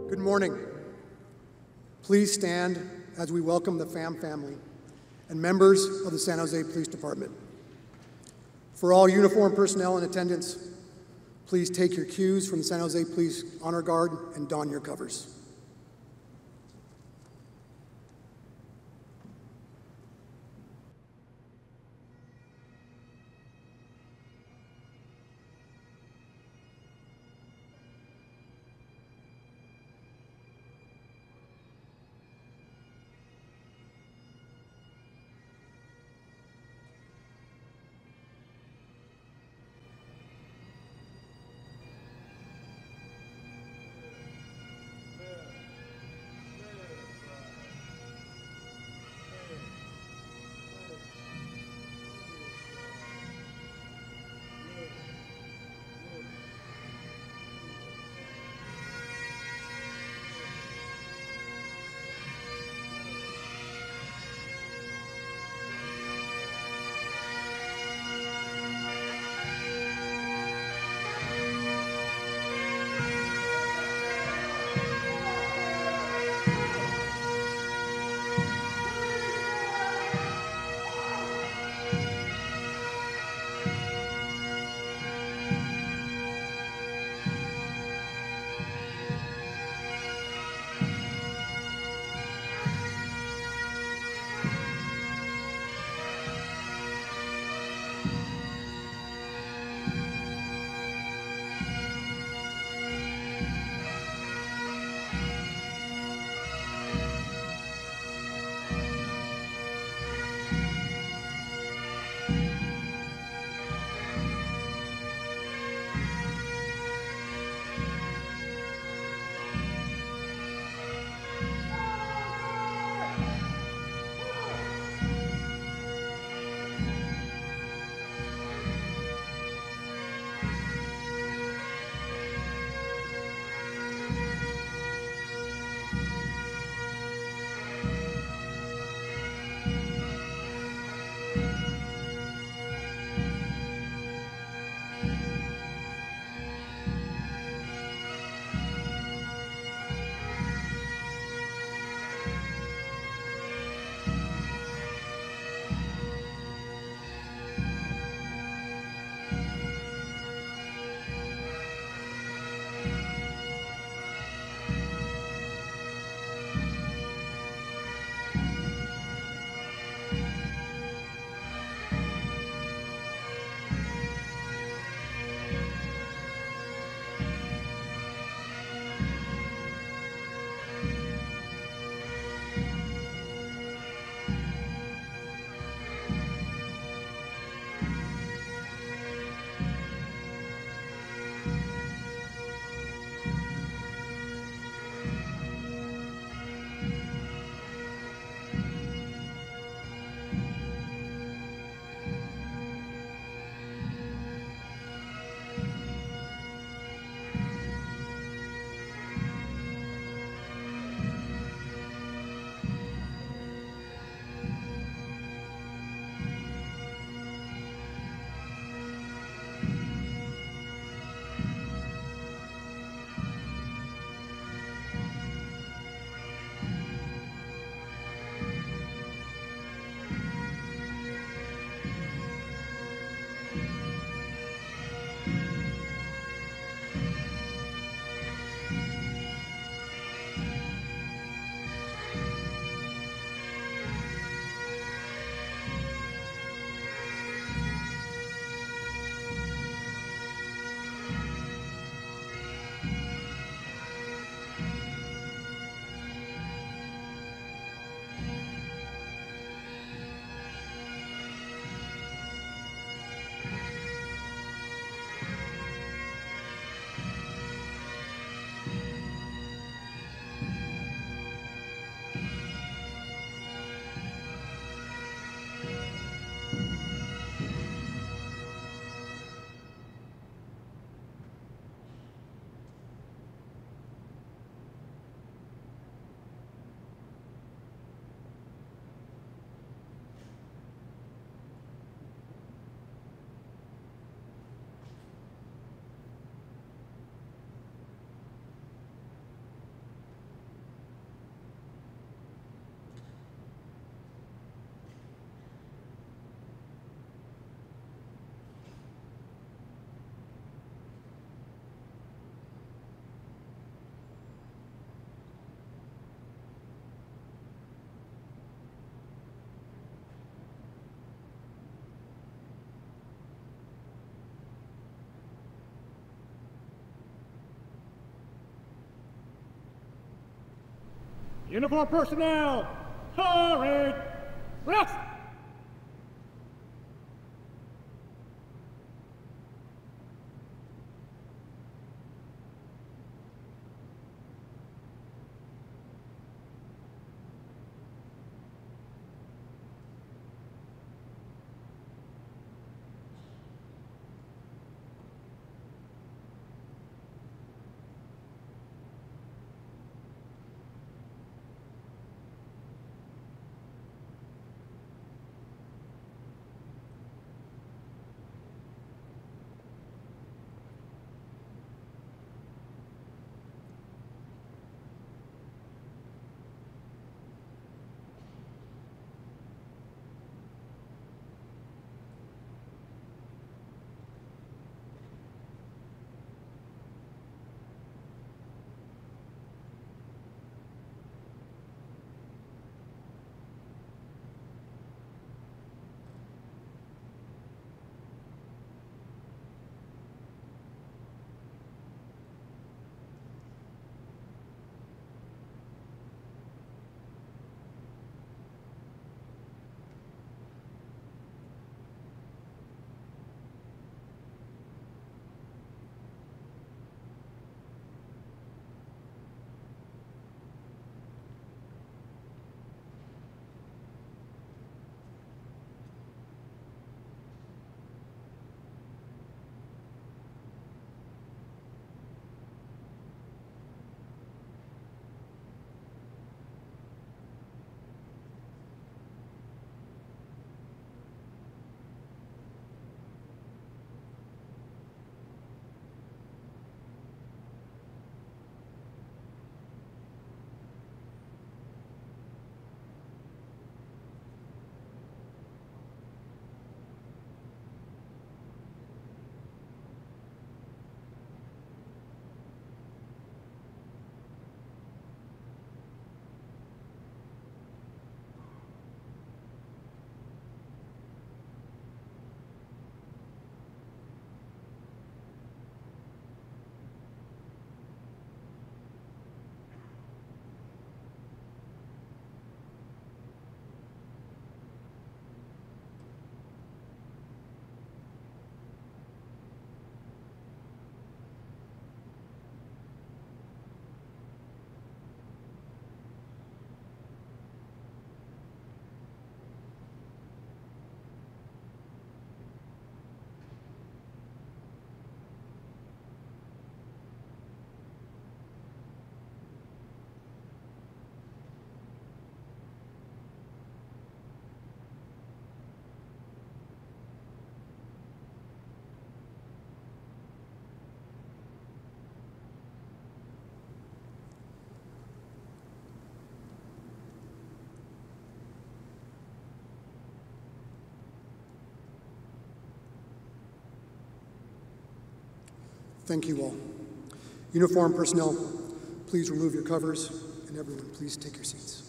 Good morning. Please stand as we welcome the Pham family and members of the San Jose Police Department. For all uniformed personnel in attendance, please take your cues from the San Jose Police Honor Guard and don your covers. Uniform personnel, parade, rest! Thank you all. Uniformed personnel, please remove your covers, and everyone, please take your seats.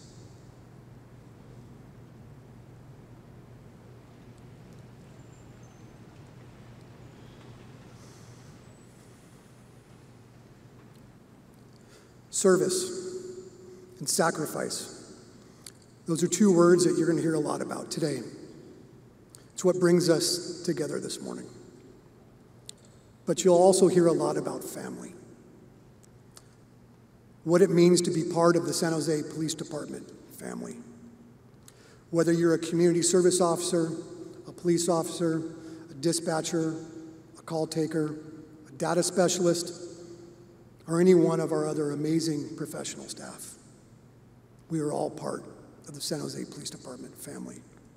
Service and sacrifice. Those are two words that you're going to hear a lot about today. It's what brings us together this morning. But you'll also hear a lot about family. What it means to be part of the San Jose Police Department family. Whether you're a community service officer, a police officer, a dispatcher, a call taker, a data specialist, or any one of our other amazing professional staff. We are all part of the San Jose Police Department family.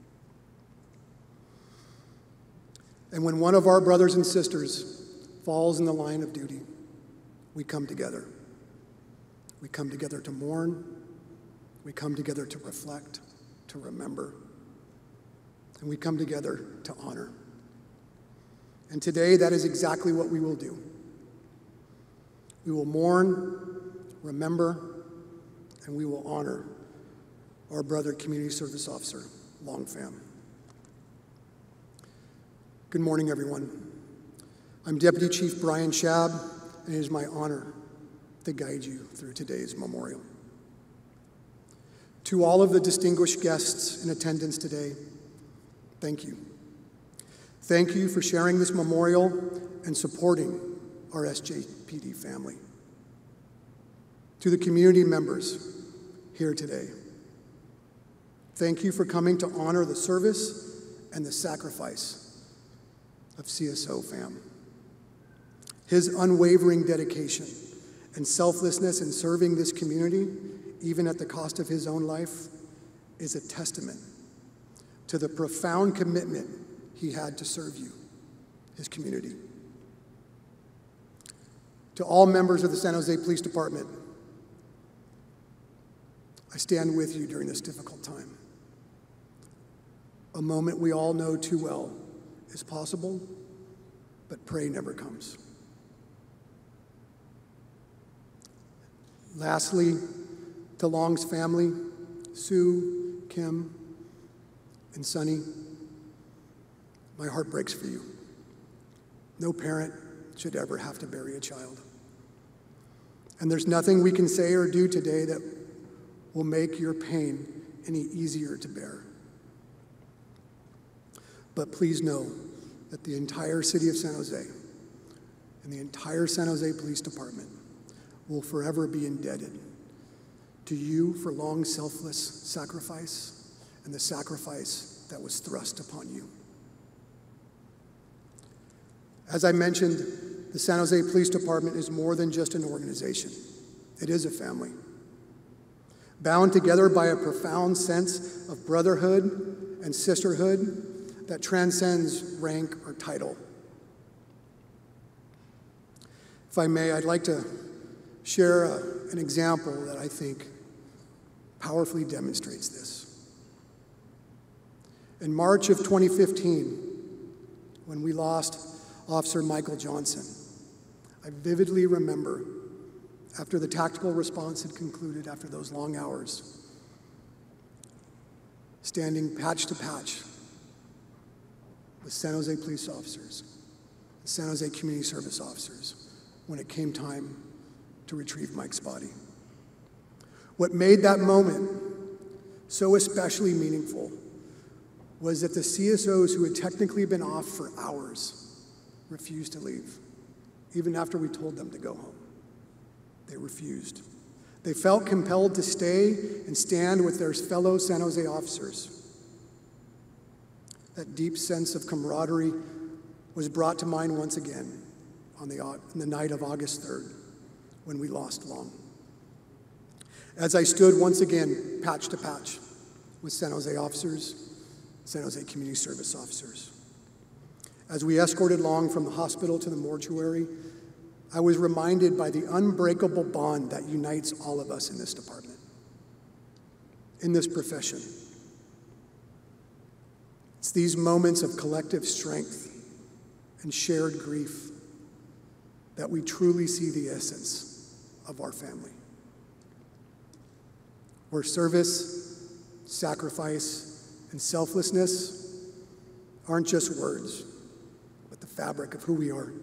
And when one of our brothers and sisters falls in the line of duty, we come together. We come together to mourn. We come together to reflect, to remember. And we come together to honor. And today, that is exactly what we will do. We will mourn, remember, and we will honor our brother community service officer, Long Pham. Good morning, everyone. I'm Deputy Chief Brian Schaab, and it is my honor to guide you through today's memorial. To all of the distinguished guests in attendance today, thank you. Thank you for sharing this memorial and supporting our SJPD family. To the community members here today, thank you for coming to honor the service and the sacrifice of CSO Pham. His unwavering dedication and selflessness in serving this community, even at the cost of his own life, is a testament to the profound commitment he had to serve you, his community. To all members of the San Jose Police Department, I stand with you during this difficult time. A moment we all know too well is possible, but pray never comes. Lastly, to Long's family, Sue, Kim, and Sonny, my heart breaks for you. No parent should ever have to bury a child. And there's nothing we can say or do today that will make your pain any easier to bear. But please know that the entire city of San Jose and the entire San Jose Police Department will forever be indebted to you for Long's selfless sacrifice and the sacrifice that was thrust upon you. As I mentioned, the San Jose Police Department is more than just an organization. It is a family, bound together by a profound sense of brotherhood and sisterhood that transcends rank or title. If I may, I'd like to share an example that I think powerfully demonstrates this. In March of 2015, when we lost Officer Michael Johnson, I vividly remember, after the tactical response had concluded after those long hours, standing patch to patch with San Jose police officers, San Jose community service officers, when it came time to retrieve Mike's body. What made that moment so especially meaningful was that the CSOs who had technically been off for hours refused to leave, even after we told them to go home. They refused. They felt compelled to stay and stand with their fellow San Jose officers. That deep sense of camaraderie was brought to mind once again on the night of August 3rd, when we lost Long. As I stood once again patch to patch with San Jose officers, San Jose community service officers. As we escorted Long from the hospital to the mortuary, I was reminded by the unbreakable bond that unites all of us in this department, in this profession. It's these moments of collective strength and shared grief that we truly see the essence of our family, where service, sacrifice, and selflessness aren't just words, but the fabric of who we are.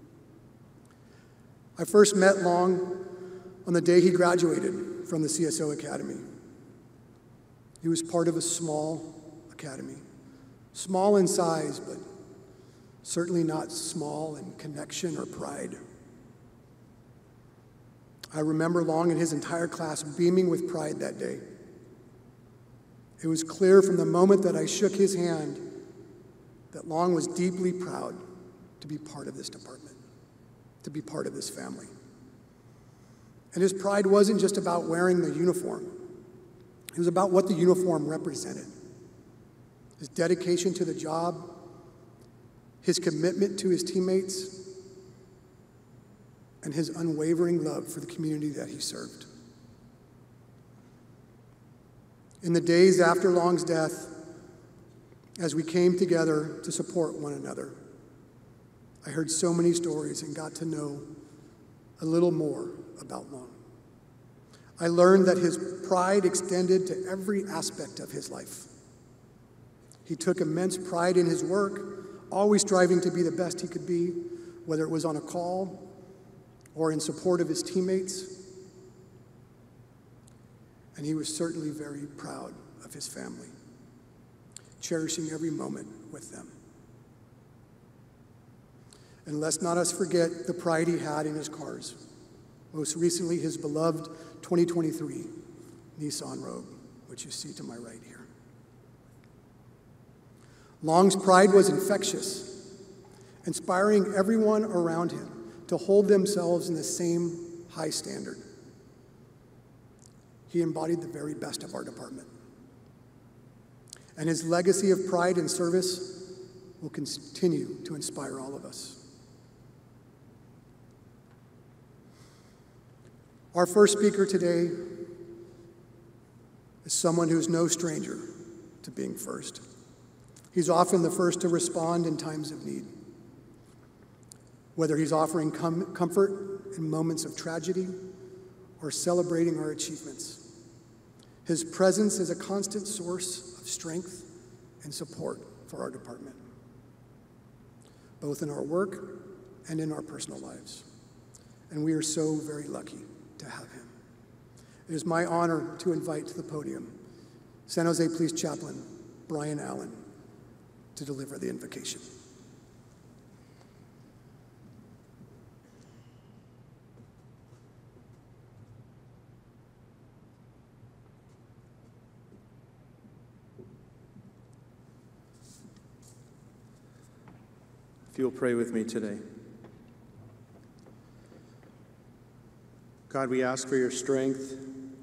I first met Long on the day he graduated from the CSO Academy. He was part of a small academy, small in size, but certainly not small in connection or pride. I remember Long and his entire class beaming with pride that day. It was clear from the moment that I shook his hand that Long was deeply proud to be part of this department, to be part of this family. And his pride wasn't just about wearing the uniform. It was about what the uniform represented. His dedication to the job, his commitment to his teammates, and his unwavering love for the community that he served. In the days after Long's death, as we came together to support one another, I heard so many stories and got to know a little more about Long. I learned that his pride extended to every aspect of his life. He took immense pride in his work, always striving to be the best he could be, whether it was on a call or in support of his teammates. and he was certainly very proud of his family, cherishing every moment with them. And let's not us forget the pride he had in his cars, most recently his beloved 2023 Nissan Rogue, which you see to my right here. Long's pride was infectious, inspiring everyone around him to hold themselves in the same high standard. He embodied the very best of our department. And his legacy of pride and service will continue to inspire all of us. Our first speaker today is someone who's no stranger to being first. He's often the first to respond in times of need. Whether he's offering comfort in moments of tragedy or celebrating our achievements, his presence is a constant source of strength and support for our department, both in our work and in our personal lives. And we are so very lucky to have him. It is my honor to invite to the podium San Jose Police Chaplain Brian Allen to deliver the invocation. If you'll pray with me today. God, we ask for your strength.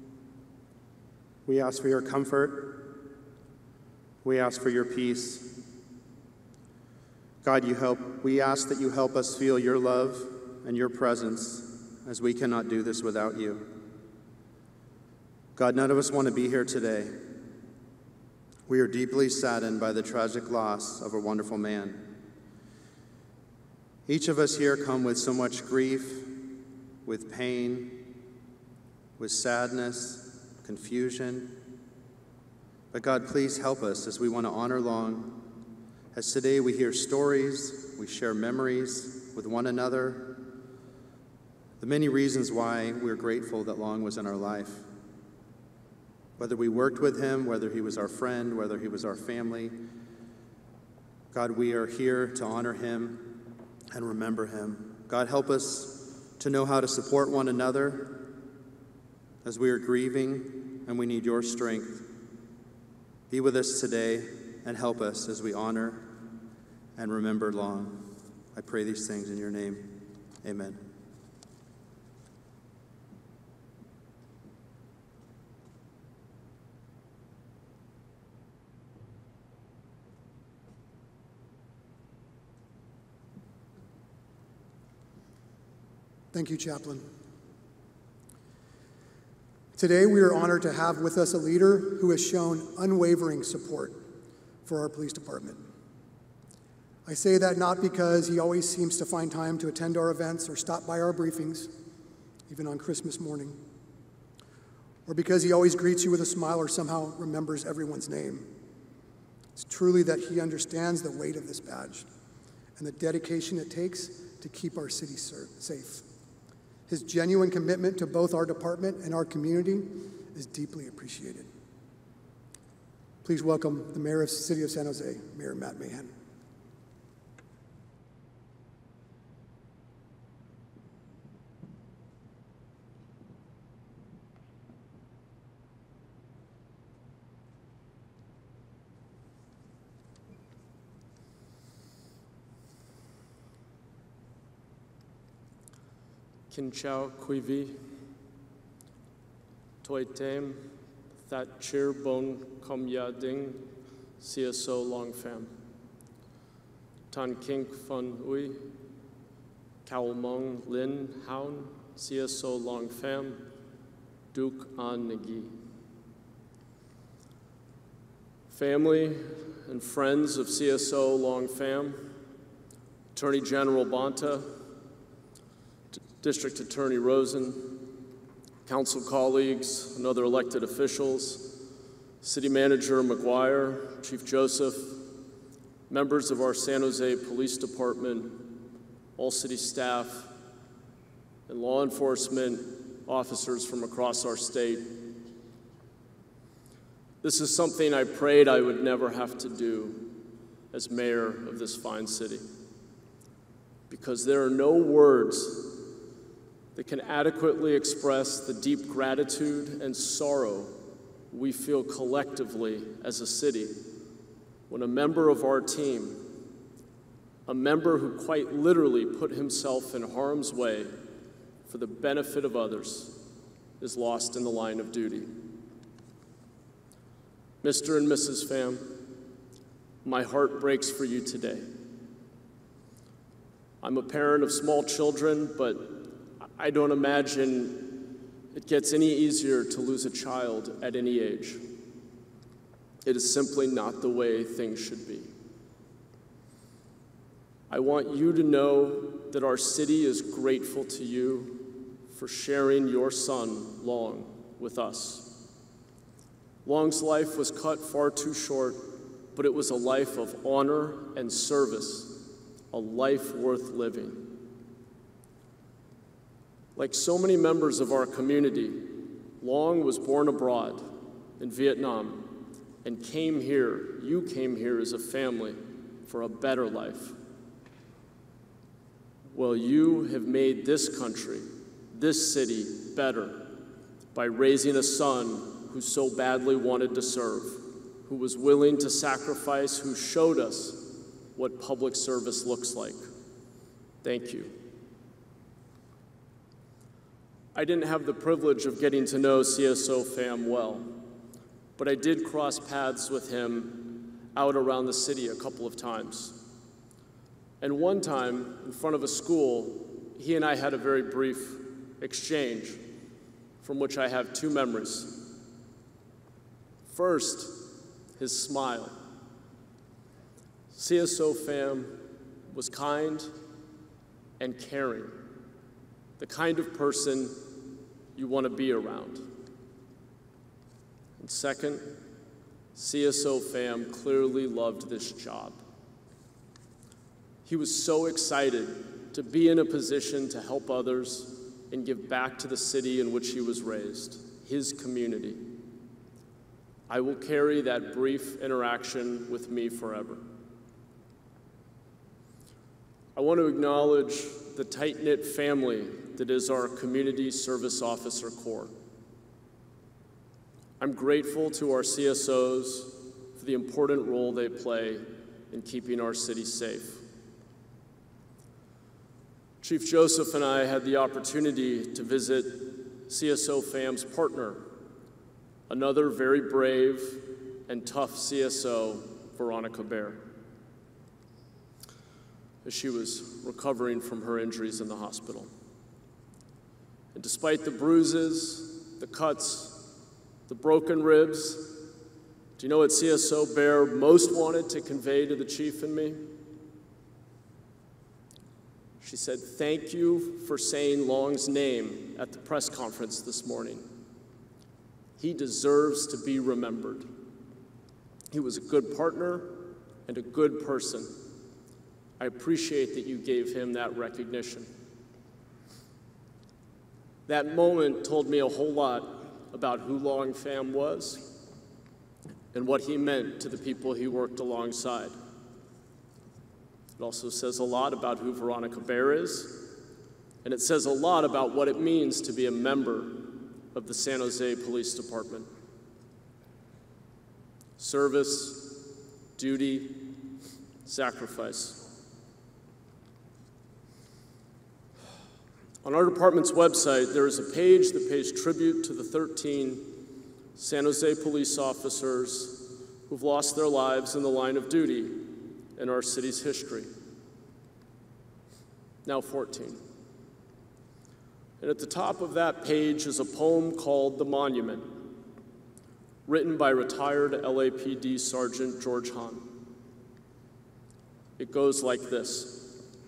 We ask for your comfort. We ask for your peace. God, we ask that you help us feel your love and your presence, as we cannot do this without you. God, none of us want to be here today. We are deeply saddened by the tragic loss of a wonderful man. Each of us here come with so much grief, with pain, with sadness, confusion. But God, please help us as we want to honor Long. As today we hear stories, we share memories with one another, the many reasons why we're grateful that Long was in our life. Whether we worked with him, whether he was our friend, whether he was our family, God, we are here to honor him and remember him. God, help us to know how to support one another as we are grieving and we need your strength. Be with us today and help us as we honor and remember Long. I pray these things in your name. Amen. Thank you, Chaplain. Today, we are honored to have with us a leader who has shown unwavering support for our police department. I say that not because he always seems to find time to attend our events or stop by our briefings, even on Christmas morning, or because he always greets you with a smile or somehow remembers everyone's name. It's truly that he understands the weight of this badge and the dedication it takes to keep our city safe. His genuine commitment to both our department and our community is deeply appreciated. Please welcome the Mayor of the City of San Jose, Mayor Matt Mahan. Kinchao Quivi, Toitem, Thatcher Bon Kom Ya Ding, CSO Long Pham, Tan Kink Fun Ui, Cao Mong Lin Haun, CSO Long Pham, Duke An Nagi. Family and friends of CSO Long Pham, Attorney General Bonta, District Attorney Rosen, council colleagues and other elected officials, City Manager McGuire, Chief Joseph, members of our San Jose Police Department, all city staff, and law enforcement officers from across our state. This is something I prayed I would never have to do as mayor of this fine city, because there are no words that can adequately express the deep gratitude and sorrow we feel collectively as a city when a member of our team, a member who quite literally put himself in harm's way for the benefit of others, is lost in the line of duty. Mr. and Mrs. Pham, my heart breaks for you today. I'm a parent of small children, but I don't imagine it gets any easier to lose a child at any age. It is simply not the way things should be. I want you to know that our city is grateful to you for sharing your son, Long, with us. Long's life was cut far too short, but it was a life of honor and service, a life worth living. Like so many members of our community, Long was born abroad in Vietnam and came here, you came here as a family for a better life. Well, you have made this country, this city, better by raising a son who so badly wanted to serve, who was willing to sacrifice, who showed us what public service looks like. Thank you. I didn't have the privilege of getting to know CSO Pham well, but I did cross paths with him out around the city a couple of times. And one time, in front of a school, he and I had a very brief exchange from which I have two memories. First, his smile. CSO Pham was kind and caring, the kind of person you want to be around. And second, CSO Pham clearly loved this job. He was so excited to be in a position to help others and give back to the city in which he was raised, his community. I will carry that brief interaction with me forever. I want to acknowledge the tight-knit family that is our Community Service Officer Corps. I'm grateful to our CSOs for the important role they play in keeping our city safe. Chief Joseph and I had the opportunity to visit CSO Pham's partner, another very brave and tough CSO, Veronica Bear, as she was recovering from her injuries in the hospital. And despite the bruises, the cuts, the broken ribs, do you know what CSO Bear most wanted to convey to the chief and me? She said, "Thank you for saying Long's name at the press conference this morning. He deserves to be remembered. He was a good partner and a good person. I appreciate that you gave him that recognition." That moment told me a whole lot about who Long Pham was and what he meant to the people he worked alongside. It also says a lot about who Veronica Bear is, and it says a lot about what it means to be a member of the San Jose Police Department. Service, duty, sacrifice. On our department's website, there is a page that pays tribute to the 13 San Jose police officers who've lost their lives in the line of duty in our city's history. Now 14. And at the top of that page is a poem called "The Monument," written by retired LAPD Sergeant George Hahn. It goes like this: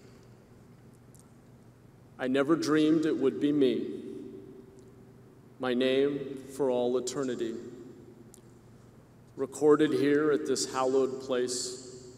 "I never dreamed it would be me, my name for all eternity, recorded here at this hallowed place.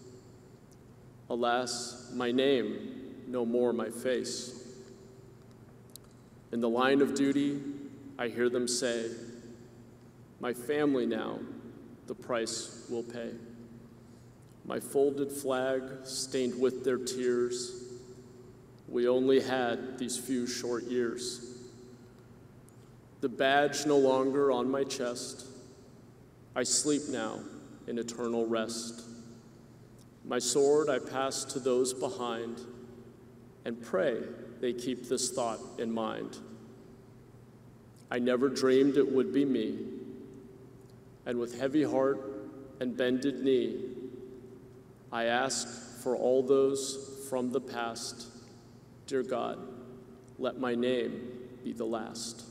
Alas, my name, no more my face. In the line of duty, I hear them say, my family now the price we'll pay. My folded flag stained with their tears. We only had these few short years. The badge no longer on my chest. I sleep now in eternal rest. My sword I pass to those behind and pray they keep this thought in mind. I never dreamed it would be me, and with heavy heart and bended knee, I ask for all those from the past, dear God, let my name be the last.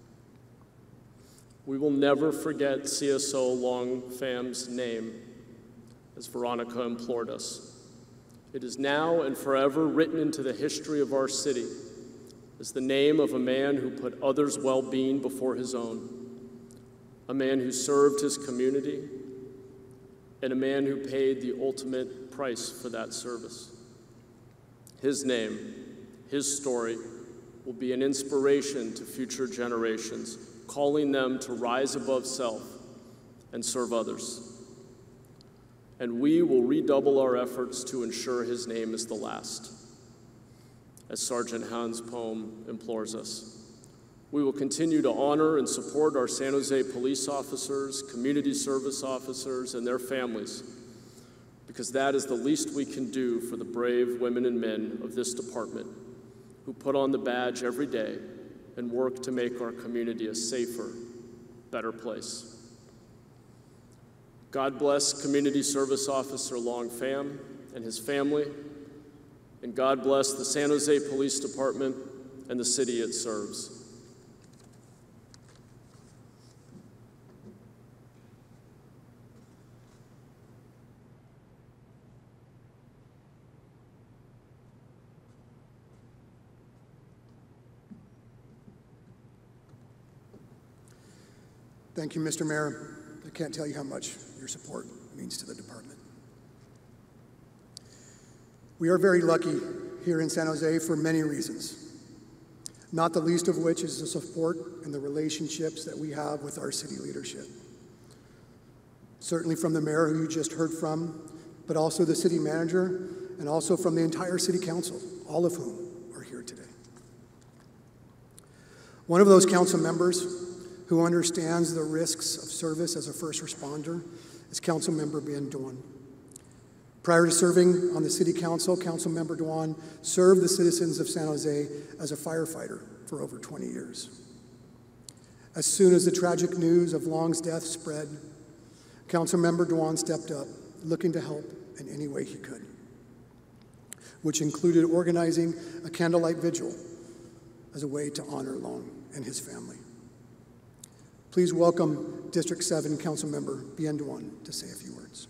We will never forget CSO Long Pham's name, as Veronica implored us. It is now and forever written into the history of our city as the name of a man who put others' well-being before his own, a man who served his community, and a man who paid the ultimate price for that service. His name, his story, will be an inspiration to future generations, calling them to rise above self and serve others. And we will redouble our efforts to ensure his name is the last. As Sergeant Hans Pham implores us, we will continue to honor and support our San Jose police officers, community service officers, and their families, because that is the least we can do for the brave women and men of this department who put on the badge every day and work to make our community a safer, better place. God bless Community Service Officer Long Pham and his family, and God bless the San Jose Police Department and the city it serves. Thank you, Mr. Mayor. I can't tell you how much your support means to the department. We are very lucky here in San Jose for many reasons, not the least of which is the support and the relationships that we have with our city leadership. Certainly from the mayor who you just heard from, but also the city manager, and also from the entire city council, all of whom are here today. One of those council members who understands the risks of service as a first responder is Councilmember Ben Dwan. Prior to serving on the City Council, Councilmember Dwan served the citizens of San Jose as a firefighter for over 20 years. As soon as the tragic news of Long's death spread, Councilmember Dwan stepped up, looking to help in any way he could, which included organizing a candlelight vigil as a way to honor Long and his family. Please welcome District 7 Councilmember Ben Dwan to say a few words.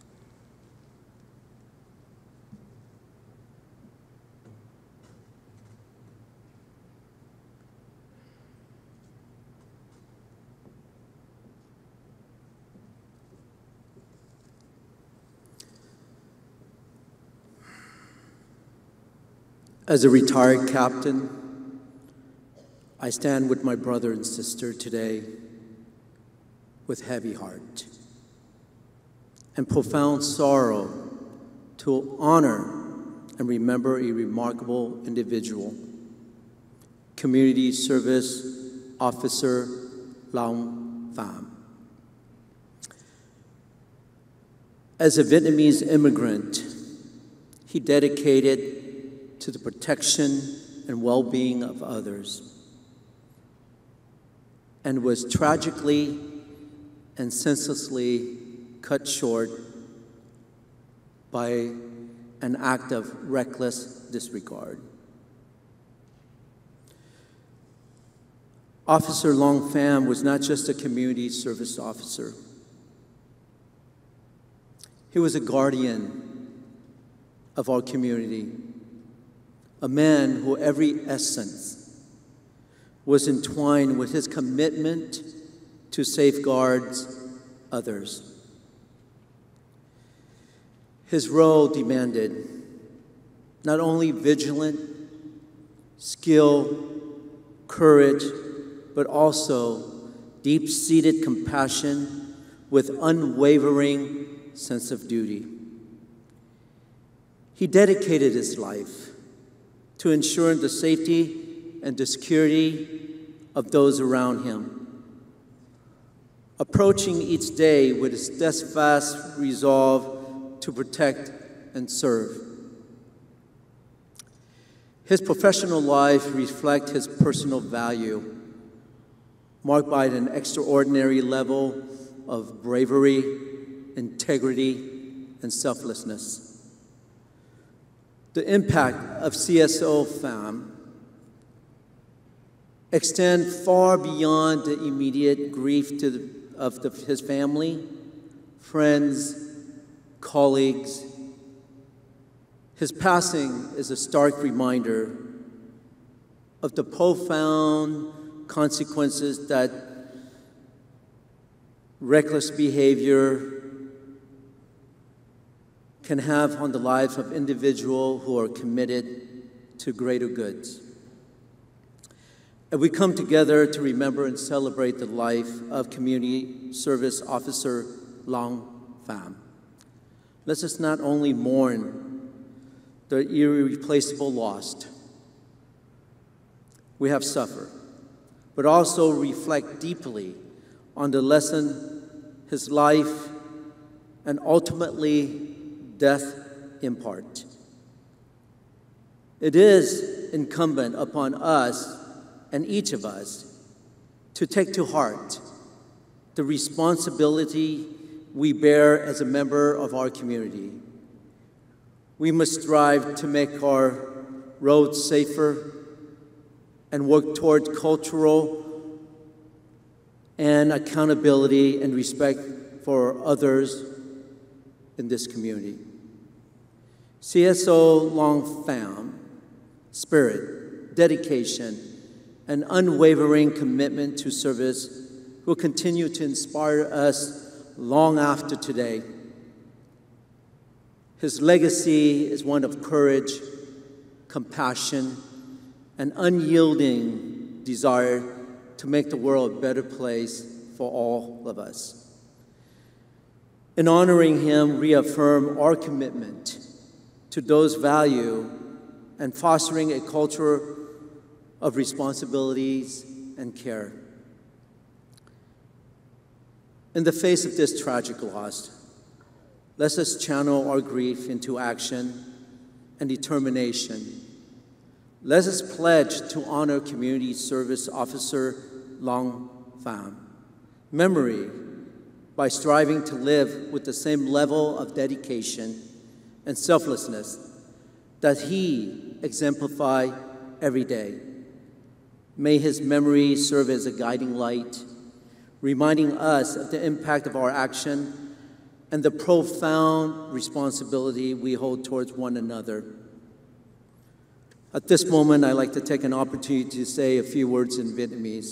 As a retired captain, I stand with my brother and sister today with heavy heart and profound sorrow to honor and remember a remarkable individual, Community Service Officer Long Pham. As a Vietnamese immigrant, he dedicated to the protection and well-being of others and was tragically and senselessly cut short by an act of reckless disregard. Officer Long Pham was not just a community service officer. He was a guardian of our community, a man who every essence was entwined with his commitment to safeguard others. His role demanded not only vigilant, skill, courage, but also deep-seated compassion with unwavering sense of duty. He dedicated his life to ensuring the safety and the security of those around him, approaching each day with a steadfast resolve to protect and serve. His professional life reflects his personal value, marked by an extraordinary level of bravery, integrity, and selflessness. The impact of CSO Pham extends far beyond the immediate grief of his family, friends, colleagues. His passing is a stark reminder of the profound consequences that reckless behavior can have on the lives of individuals who are committed to greater goods. And we come together to remember and celebrate the life of Community Service Officer Long Pham. Let us not only mourn the irreplaceable loss we have suffered, but also reflect deeply on the lesson his life and ultimately death impart. It is incumbent upon us and each of us to take to heart the responsibility we bear as a member of our community. We must strive to make our roads safer and work toward cultural and accountability and respect for others in this community. CSO Long Pham spirit, dedication, and unwavering commitment to service will continue to inspire us long after today. His legacy is one of courage, compassion, and unyielding desire to make the world a better place for all of us. In honoring him, reaffirm our commitment to those values and fostering a culture of responsibilities and care. In the face of this tragic loss, let us channel our grief into action and determination. Let us pledge to honor Community Service Officer Long Pham memory by striving to live with the same level of dedication and selflessness that he exemplified every day. May his memory serve as a guiding light, reminding us of the impact of our action and the profound responsibility we hold towards one another. At this moment, I'd like to take an opportunity to say a few words in Vietnamese.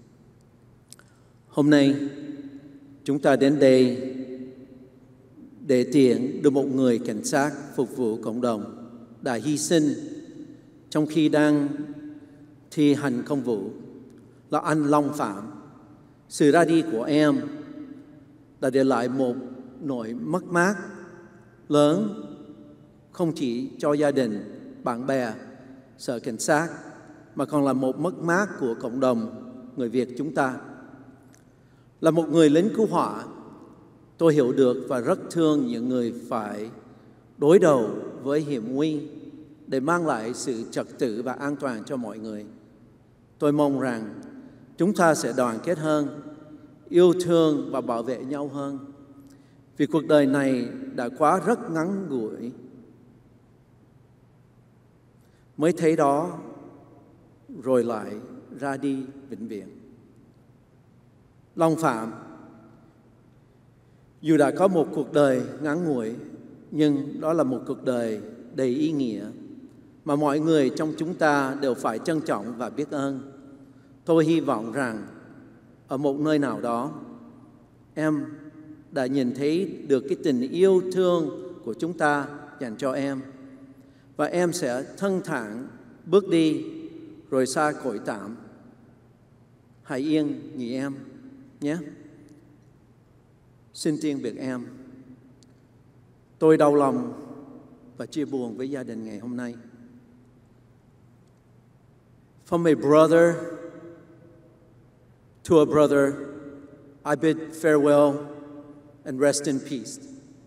Hôm nay, chúng ta đến đây để tiễn đưa một người cảnh sát phục vụ cộng đồng đã hy sinh trong khi đang thi hành công vụ là anh Long Pham. Sự ra đi của em đã để lại một nỗi mất mát lớn không chỉ cho gia đình, bạn bè, sở cảnh sát mà còn là một mất mát của cộng đồng người Việt chúng ta. Là một người lính cứu hỏa, tôi hiểu được và rất thương những người phải đối đầu với hiểm nguy để mang lại sự trật tự và an toàn cho mọi người. Tôi mong rằng chúng ta sẽ đoàn kết hơn, yêu thương và bảo vệ nhau hơn. Vì cuộc đời này đã quá rất ngắn ngủi. Mới thấy đó rồi lại ra đi vĩnh viễn. Long Pham dù đã có một cuộc đời ngắn ngủi, nhưng đó là một cuộc đời đầy ý nghĩa mà mọi người trong chúng ta đều phải trân trọng và biết ơn. Tôi hy vọng rằng ở một nơi nào đó, em đã nhìn thấy được cái tình yêu thương của chúng ta dành cho em. Và em sẽ thân thản bước đi rồi xa cõi tạm. Hãy yên nghỉ em nhé. Xin riêng biệt em, tôi đau lòng và chia buồn với gia đình ngày hôm nay. From a brother to a brother, I bid farewell and rest in peace.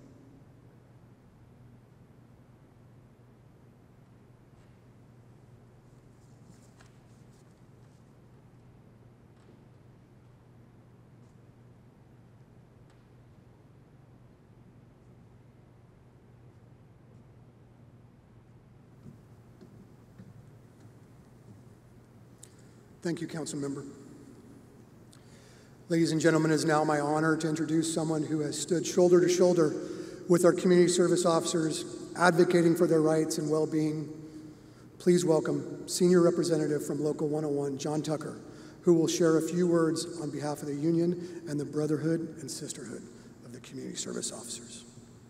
Thank you, Council Member. Ladies and gentlemen, it is now my honor to introduce someone who has stood shoulder to shoulder with our community service officers, advocating for their rights and well-being. Please welcome Senior Representative from Local 101, John Tucker, who will share a few words on behalf of the union and the brotherhood and sisterhood of the community service officers.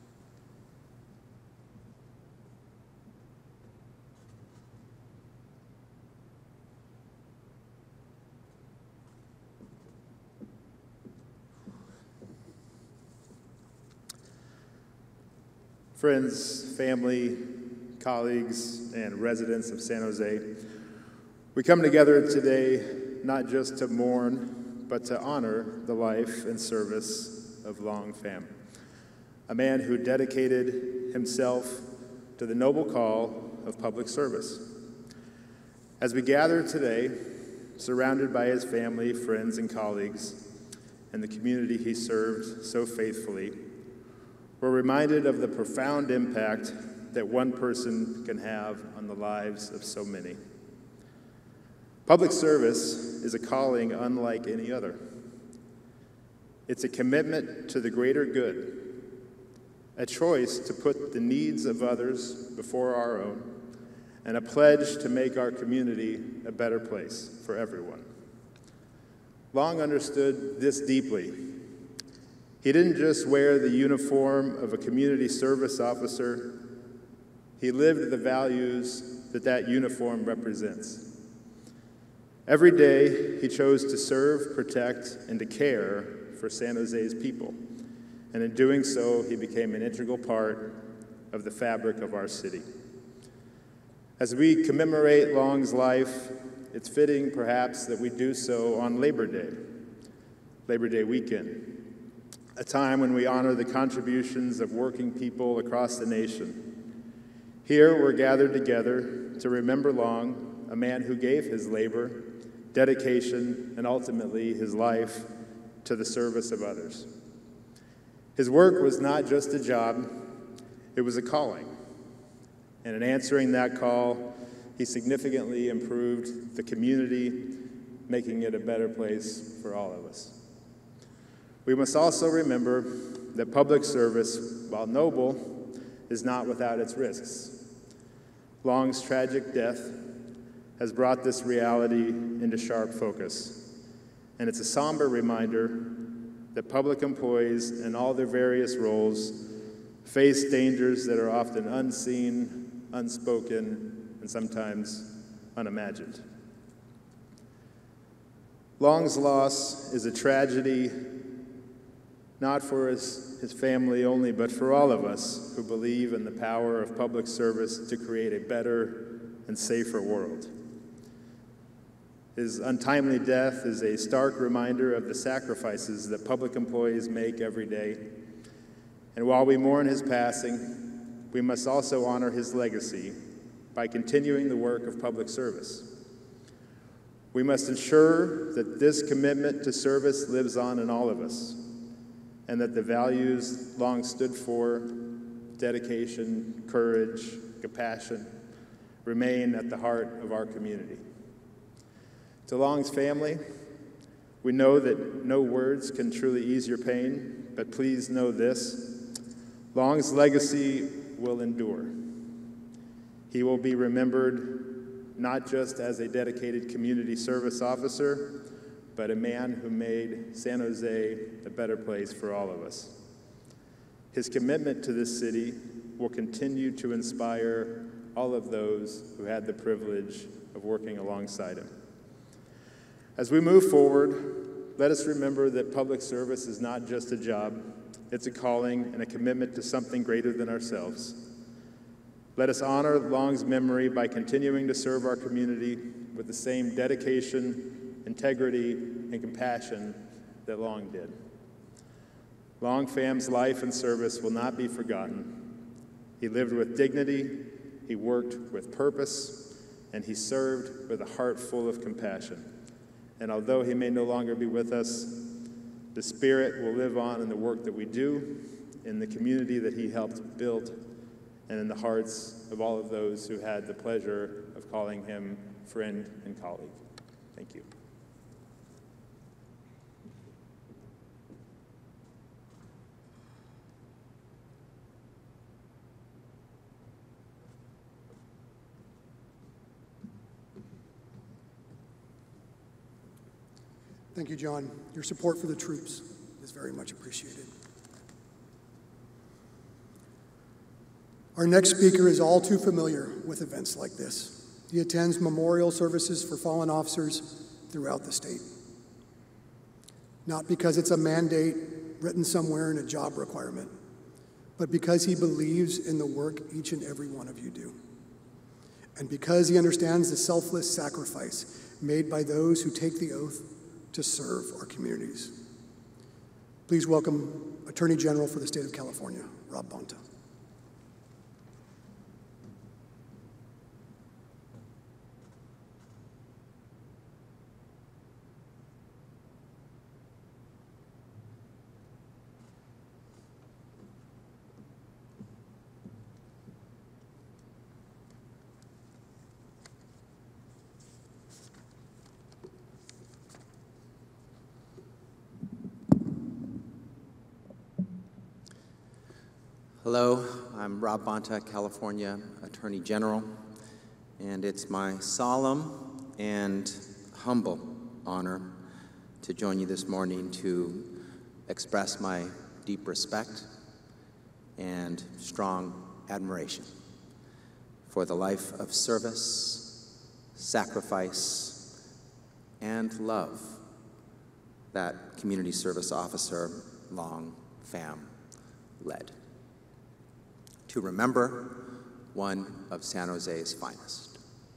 Friends, family, colleagues, and residents of San Jose, we come together today not just to mourn, but to honor the life and service of Long Pham, a man who dedicated himself to the noble call of public service. As we gather today, surrounded by his family, friends, and colleagues, and the community he served so faithfully, we're reminded of the profound impact that one person can have on the lives of so many. Public service is a calling unlike any other. It's a commitment to the greater good, a choice to put the needs of others before our own, and a pledge to make our community a better place for everyone. Long understood this deeply. He didn't just wear the uniform of a community service officer, he lived the values that uniform represents. Every day, he chose to serve, protect, and to care for San Jose's people. And in doing so, he became an integral part of the fabric of our city. As we commemorate Long's life, it's fitting, perhaps, that we do so on Labor Day weekend, a time when we honor the contributions of working people across the nation. Here, we're gathered together to remember Long, a man who gave his labor, dedication, and ultimately his life to the service of others. His work was not just a job, it was a calling. And in answering that call, he significantly improved the community, making it a better place for all of us. We must also remember that public service, while noble, is not without its risks. Long's tragic death has brought this reality into sharp focus, and it's a somber reminder that public employees in all their various roles face dangers that are often unseen, unspoken, and sometimes unimagined. Long's loss is a tragedy not for his family only, but for all of us who believe in the power of public service to create a better and safer world. His untimely death is a stark reminder of the sacrifices that public employees make every day. And while we mourn his passing, we must also honor his legacy by continuing the work of public service. We must ensure that this commitment to service lives on in all of us, and that the values Long stood for, dedication, courage, compassion, remain at the heart of our community. To Long's family, we know that no words can truly ease your pain, but please know this: Long's legacy will endure. He will be remembered not just as a dedicated community service officer, but a man who made San Jose a better place for all of us. His commitment to this city will continue to inspire all of those who had the privilege of working alongside him. As we move forward, let us remember that public service is not just a job, It's a calling and a commitment to something greater than ourselves. Let us honor Long's memory by continuing to serve our community with the same dedication, integrity, and compassion that Long did. Long Pham's life and service will not be forgotten. He lived with dignity, he worked with purpose, and he served with a heart full of compassion. And although he may no longer be with us, the Spirit will live on in the work that we do, in the community that he helped build, and in the hearts of all of those who had the pleasure of calling him friend and colleague. Thank you. Thank you, John. Your support for the troops is very much appreciated. Our next speaker is all too familiar with events like this. He attends memorial services for fallen officers throughout the state. Not because it's a mandate written somewhere in a job requirement, but because he believes in the work each and every one of you do. And because he understands the selfless sacrifice made by those who take the oath to serve our communities. Please welcome Attorney General for the state of California, Rob Bonta. Hello, I'm Rob Bonta, California Attorney General, and it's my solemn and humble honor to join you this morning to express my deep respect and strong admiration for the life of service, sacrifice, and love that community service officer Long Pham led. To remember one of San Jose's finest.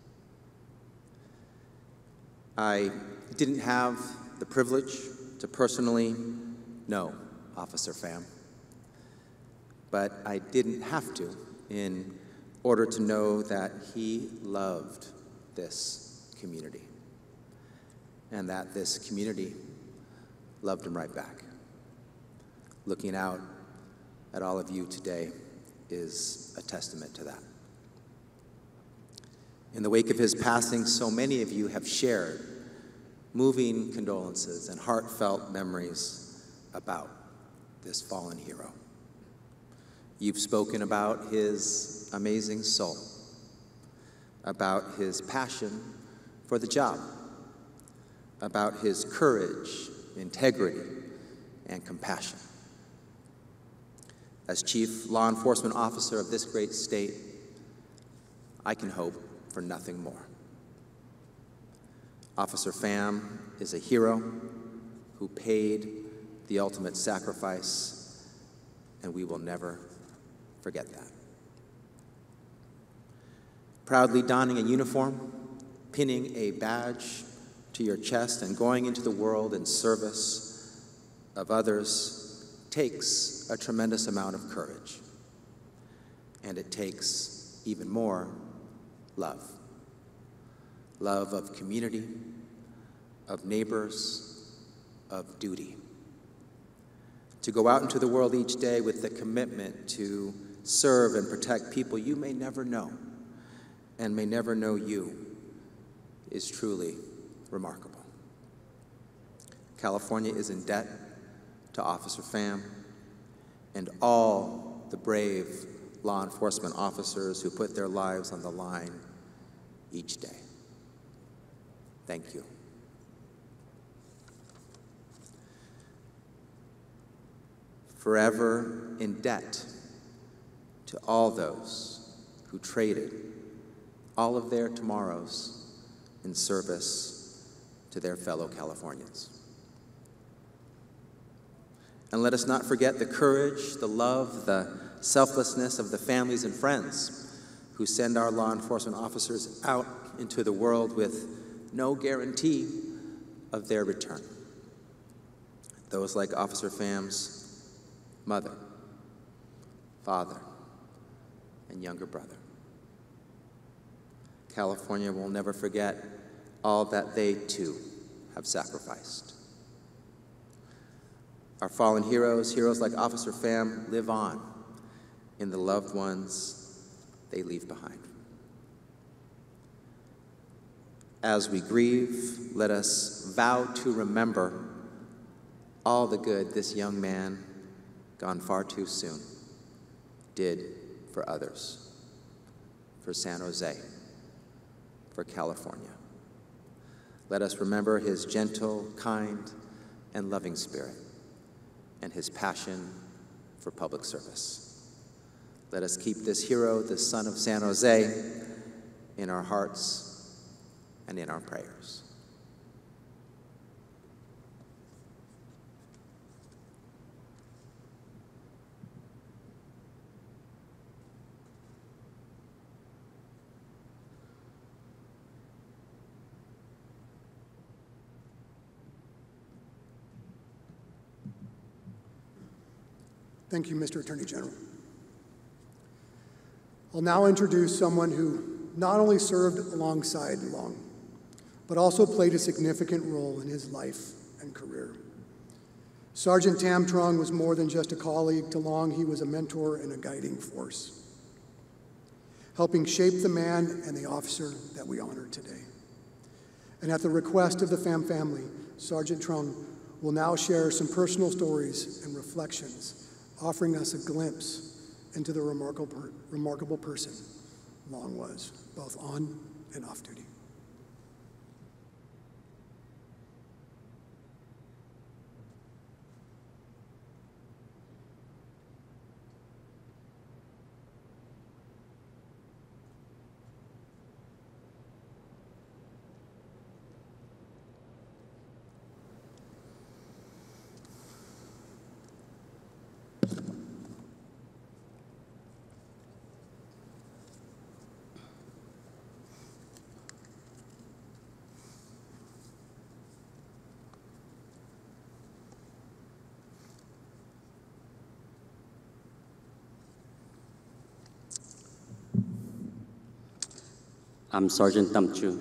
I didn't have the privilege to personally know Officer Pham, but I didn't have to in order to know that he loved this community and that this community loved him right back. Looking out at all of you today is a testament to that. In the wake of his passing, so many of you have shared moving condolences and heartfelt memories about this fallen hero. You've spoken about his amazing soul, about his passion for the job, about his courage, integrity, and compassion. As Chief Law Enforcement Officer of this great state, I can hope for nothing more. Officer Pham is a hero who paid the ultimate sacrifice, and we will never forget that. Proudly donning a uniform, pinning a badge to your chest, and going into the world in service of others takes a tremendous amount of courage, and it takes even more love. Love of community, of neighbors, of duty. To go out into the world each day with the commitment to serve and protect people you may never know and may never know you is truly remarkable. California is in debt to Officer Pham and all the brave law enforcement officers who put their lives on the line each day. Thank you. Forever in debt to all those who traded all of their tomorrows in service to their fellow Californians. And let us not forget the courage, the love, the selflessness of the families and friends who send our law enforcement officers out into the world with no guarantee of their return. Those like Officer Pham's mother, father, and younger brother. California will never forget all that they too have sacrificed. Our fallen heroes, heroes like Officer Pham, live on in the loved ones they leave behind. As we grieve, let us vow to remember all the good this young man, gone far too soon, did for others, for San Jose, for California. Let us remember his gentle, kind, and loving spirit, and his passion for public service. Let us keep this hero, the son of San Jose, in our hearts and in our prayers. Thank you, Mr. Attorney General. I'll now introduce someone who not only served alongside Long, but also played a significant role in his life and career. Sergeant Tam Trung was more than just a colleague to Long. He was a mentor and a guiding force, helping shape the man and the officer that we honor today. And at the request of the Pham family, Sergeant Trung will now share some personal stories and reflections, offering us a glimpse into the remarkable person Long was, both on and off duty. I'm Sergeant Tam Trung.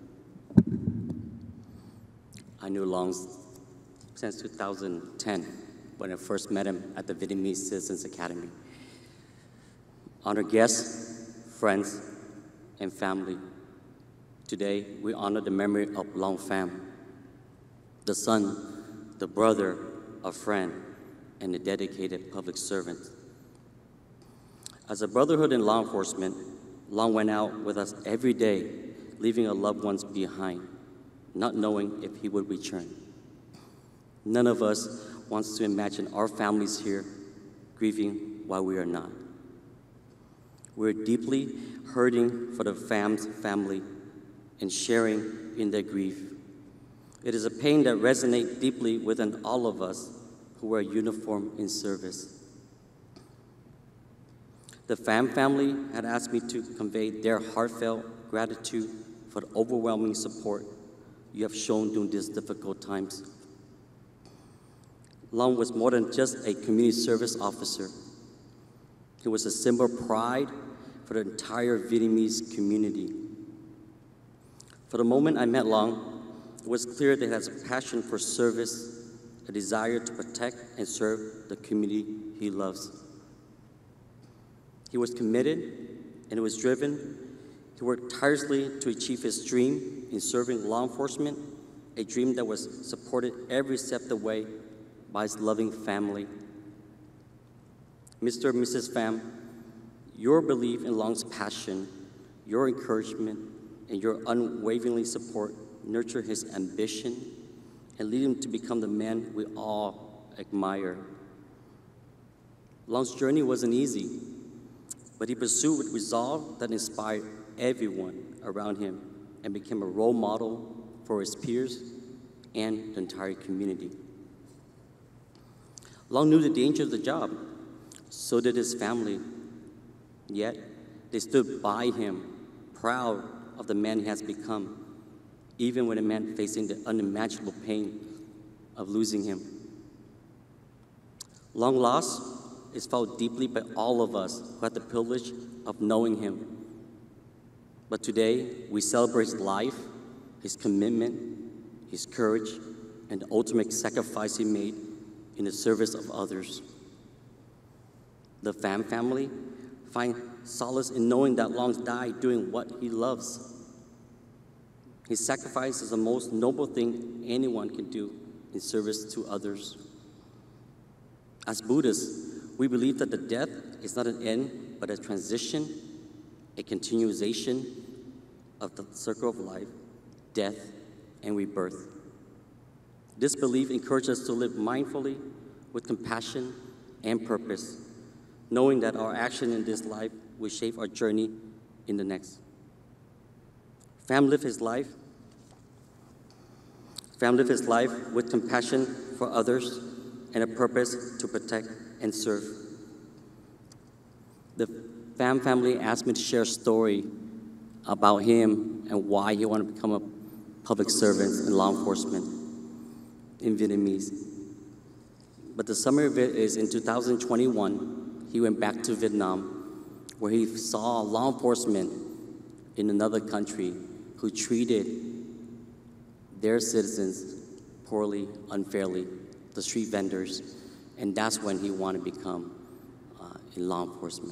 I knew Long since 2010 when I first met him at the Vietnamese Citizens Academy. Honored guests, friends, and family, today we honor the memory of Long Pham, the son, the brother, a friend, and a dedicated public servant. As a brotherhood in law enforcement, Long went out with us every day, leaving our loved ones behind, not knowing if he would return. None of us wants to imagine our families here grieving while we are not. We're deeply hurting for the Pham's family and sharing in their grief. It is a pain that resonates deeply within all of us who wear uniform in service. The Pham family had asked me to convey their heartfelt gratitude for the overwhelming support you have shown during these difficult times. Long was more than just a community service officer. He was a symbol of pride for the entire Vietnamese community. For the moment I met Long, it was clear that he has a passion for service, a desire to protect and serve the community he loves. He was committed and he was driven. He worked tirelessly to achieve his dream in serving law enforcement, a dream that was supported every step of the way by his loving family. Mr. and Mrs. Pham, your belief in Long's passion, your encouragement, and your unwavering support nurture his ambition and lead him to become the man we all admire. Long's journey wasn't easy, but he pursued with resolve that inspired everyone around him and became a role model for his peers and the entire community. Long knew the danger of the job. So did his family. Yet, they stood by him, proud of the man he has become, even when it meant facing the unimaginable pain of losing him. Long lost is felt deeply by all of us who had the privilege of knowing him. But today, we celebrate his life, his commitment, his courage, and the ultimate sacrifice he made in the service of others. The Pham family find solace in knowing that Long died doing what he loves. His sacrifice is the most noble thing anyone can do in service to others. As Buddhists, we believe that the death is not an end, but a transition, a continuation of the circle of life, death, and rebirth. This belief encourages us to live mindfully, with compassion and purpose, knowing that our action in this life will shape our journey in the next. Pham lived his life with compassion for others and a purpose to protect and serve. The Pham family asked me to share a story about him and why he wanted to become a public servant in law enforcement in Vietnamese. But the summary of it is in 2021, he went back to Vietnam, where he saw law enforcement in another country who treated their citizens poorly, unfairly, the street vendors, and that's when he wanted to become in law enforcement.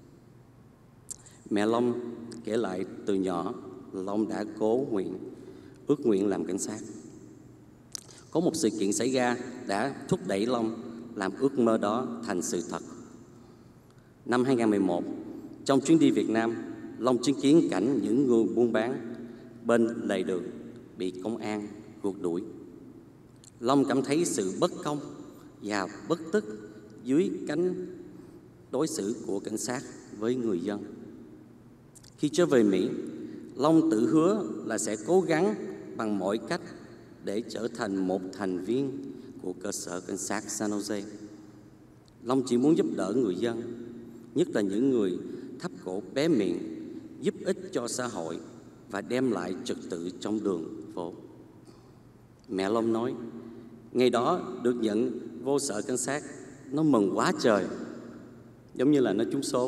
Mẹ Long kể lại từ nhỏ, Long đã ước nguyện làm cảnh sát. Có một sự kiện xảy ra đã thúc đẩy Long làm ước mơ đó thành sự thật. Năm 2011, trong chuyến đi Việt Nam, Long chứng kiến cảnh những người buôn bán bên lề đường bị công an rượt đuổi. Long cảm thấy sự bất công và bất tức dưới cách đối xử của cảnh sát với người dân. Khi trở về Mỹ, Long tự hứa là sẽ cố gắng bằng mọi cách để trở thành một thành viên của cơ sở cảnh sát San Jose. Long chỉ muốn giúp đỡ người dân, nhất là những người thấp cổ bé miệng, giúp ích cho xã hội và đem lại trật tự trong đường phố. Mẹ Long nói, ngày đó được nhận vô sở cảnh sát, nó mừng quá trời, giống như là nó trúng số.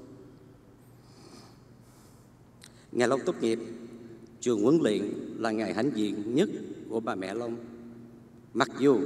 Ngày Long tốt nghiệp, trường huấn luyện là ngày hãnh diện nhất của bà mẹ Long. Mặc dù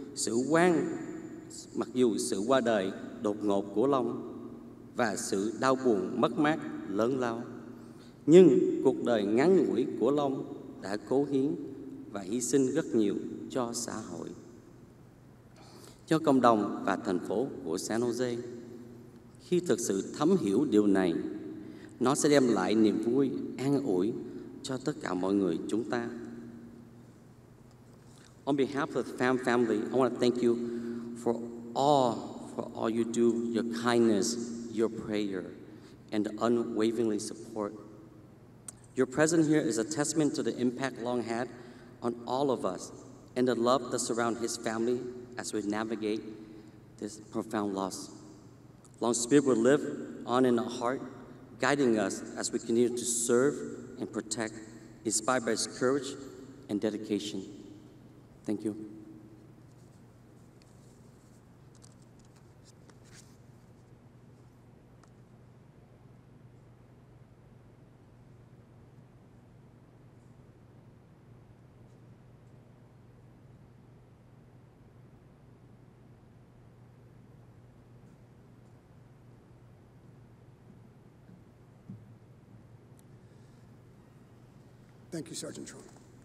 sự qua đời đột ngột của Long và sự đau buồn mất mát lớn lao, nhưng cuộc đời ngắn ngủi của Long đã cống hiến và hy sinh rất nhiều cho xã hội, cho cộng đồng và thành phố của San Jose. Khi thực sự thấm hiểu điều này, nó sẽ đem lại niềm vui, an ủi cho tất cả mọi người chúng ta. On behalf of the Pham family, I want to thank you for all you do, your kindness, your prayer, and the unwaveringly support. Your presence here is a testament to the impact Long had on all of us and the love that surrounds his family as we navigate this profound loss. Long's spirit will live on in our heart, guiding us as we continue to serve and protect, inspired by his courage and dedication. Thank you. Thank you, Sergeant Trump.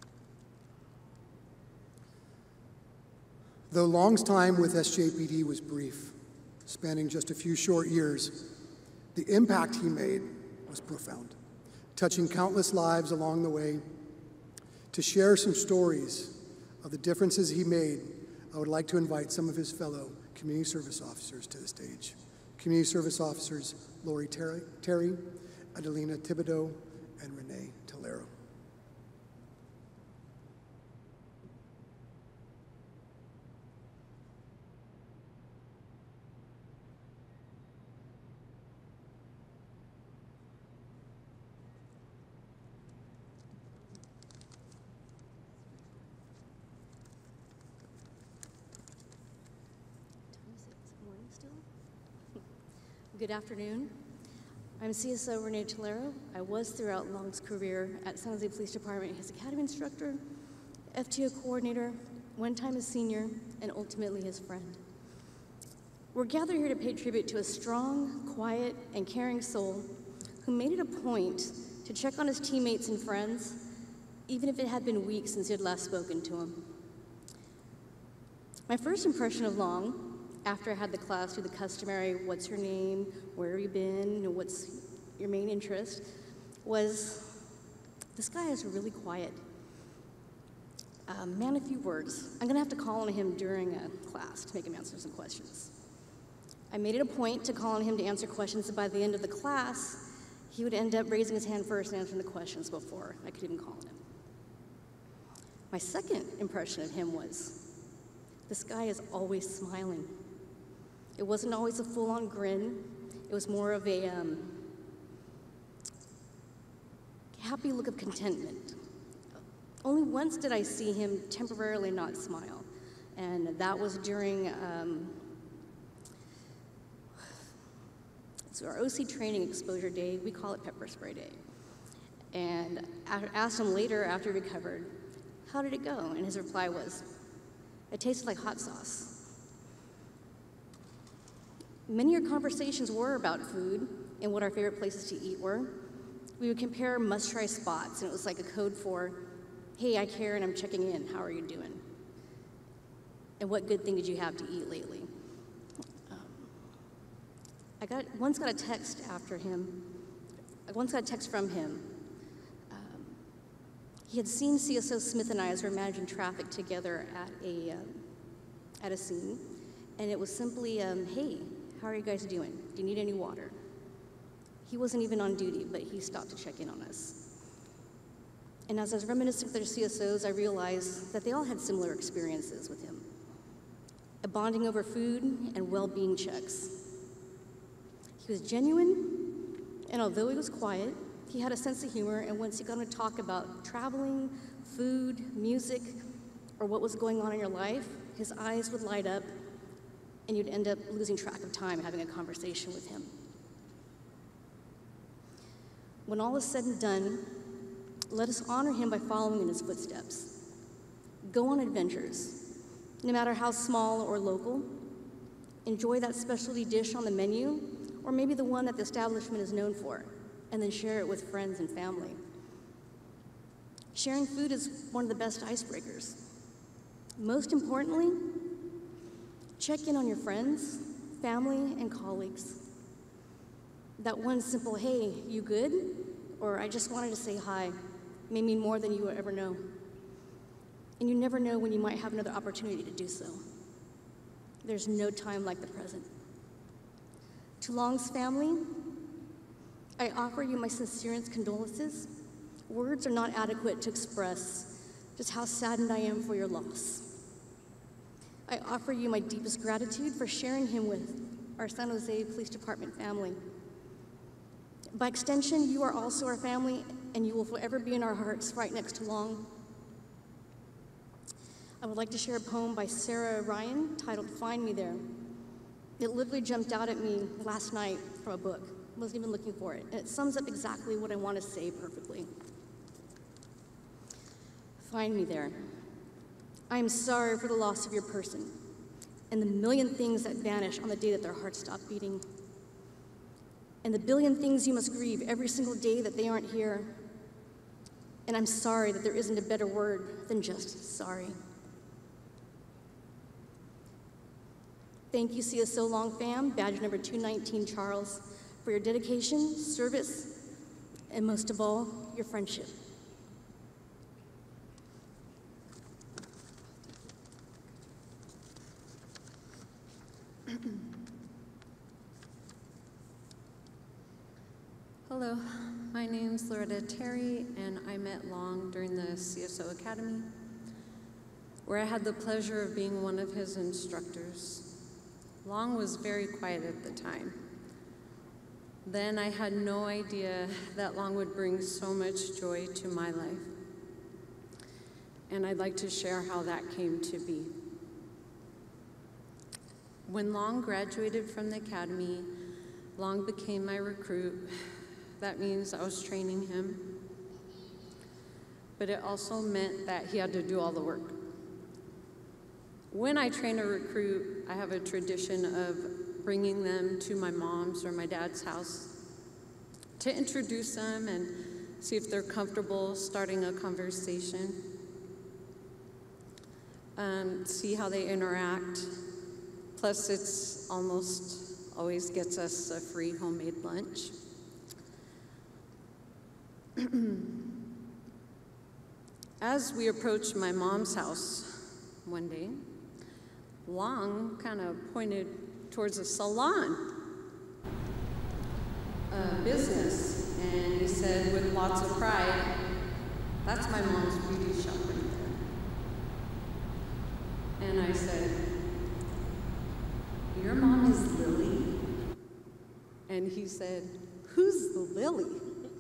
Though Long's time with SJPD was brief, spanning just a few short years, the impact he made was profound, touching countless lives along the way. To share some stories of the differences he made, I would like to invite some of his fellow community service officers to the stage. Community service officers Lori Terry, Adelina Thibodeau, and Renee Tolero. Good afternoon. I'm CSO Renee Tolero. I was throughout Long's career at San Jose Police Department his academy instructor, FTO coordinator, one time his senior, and ultimately his friend. We're gathered here to pay tribute to a strong, quiet, and caring soul who made it a point to check on his teammates and friends, even if it had been weeks since he had last spoken to him. My first impression of Long, after I had the class do the customary, what's your name, where have you been, and what's your main interest, was this guy is really quiet. Man, a few words. I'm gonna have to call on him during a class to make him answer some questions. I made it a point to call on him to answer questions, and by the end of the class, he would end up raising his hand first and answering the questions before I could even call on him. My second impression of him was, this guy is always smiling. It wasn't always a full-on grin. It was more of a happy look of contentment. Only once did I see him temporarily not smile, and that was during so our OC training exposure day. We call it pepper spray day. And I asked him later after he recovered, how did it go? And his reply was, it tasted like hot sauce. Many of our conversations were about food and what our favorite places to eat were. We would compare must-try spots, and it was like a code for, hey, I care and I'm checking in, how are you doing? And what good thing did you have to eat lately? I once got a text from him. He had seen CSO Smith and I as we were managing traffic together at a scene, and it was simply, hey, how are you guys doing? Do you need any water? He wasn't even on duty, but he stopped to check in on us. And as I was reminiscing with their CSOs, I realized that they all had similar experiences with him. A bonding over food and well-being checks. He was genuine, and although he was quiet, he had a sense of humor, and once he got to talk about traveling, food, music, or what was going on in your life, his eyes would light up, and you'd end up losing track of time having a conversation with him. When all is said and done, let us honor him by following in his footsteps. Go on adventures, no matter how small or local. Enjoy that specialty dish on the menu, or maybe the one that the establishment is known for, and then share it with friends and family. Sharing food is one of the best icebreakers. Most importantly, check in on your friends, family, and colleagues. That one simple, hey, you good? Or I just wanted to say hi, may mean more than you will ever know. And you never know when you might have another opportunity to do so. There's no time like the present. To Long's family, I offer you my sincerest condolences. Words are not adequate to express just how saddened I am for your loss. I offer you my deepest gratitude for sharing him with our San Jose Police Department family. By extension, you are also our family, and you will forever be in our hearts right next to Long. I would like to share a poem by Sarah Ryan titled Find Me There. It literally jumped out at me last night from a book. I wasn't even looking for it, and it sums up exactly what I want to say perfectly. Find me there. I am sorry for the loss of your person and the million things that vanish on the day that their hearts stop beating, and the billion things you must grieve every single day that they aren't here. And I'm sorry that there isn't a better word than just sorry. Thank you, CSO Long Pham, badge number 219 Charles, for your dedication, service, and most of all, your friendship. Hello, my name's Loretta Terry, and I met Long during the CSO Academy, where I had the pleasure of being one of his instructors. Long was very quiet at the time. Then I had no idea that Long would bring so much joy to my life. And I'd like to share how that came to be. When Long graduated from the academy, Long became my recruit. That means I was training him. But it also meant that he had to do all the work. When I train a recruit, I have a tradition of bringing them to my mom's or my dad's house to introduce them and see if they're comfortable starting a conversation, see how they interact. Plus, it's almost always gets us a free homemade lunch. As we approached my mom's house one day, Long kind of pointed towards a salon, a business, and he said with lots of pride, "That's my mom's beauty shop right there." And I said, "Your mom is Lily?" And he said, "Who's Lily?"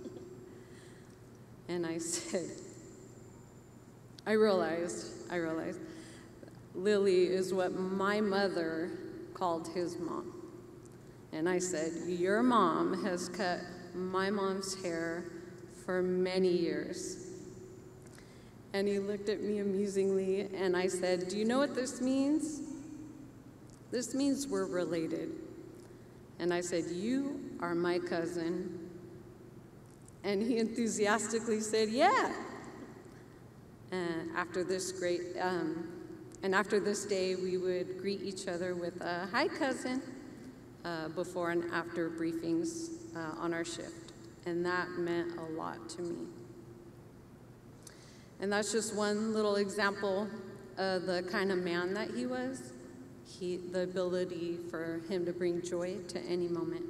And I said, I realized Lily is what my mother called his mom. And I said, "Your mom has cut my mom's hair for many years." And he looked at me amusingly, and I said, "Do you know what this means? This means we're related." And I said, "You are my cousin." And he enthusiastically said, "Yeah." And after this day, we would greet each other with a "Hi, cousin," before and after briefings on our shift. And that meant a lot to me. And that's just one little example of the kind of man that he was, the ability for him to bring joy to any moment.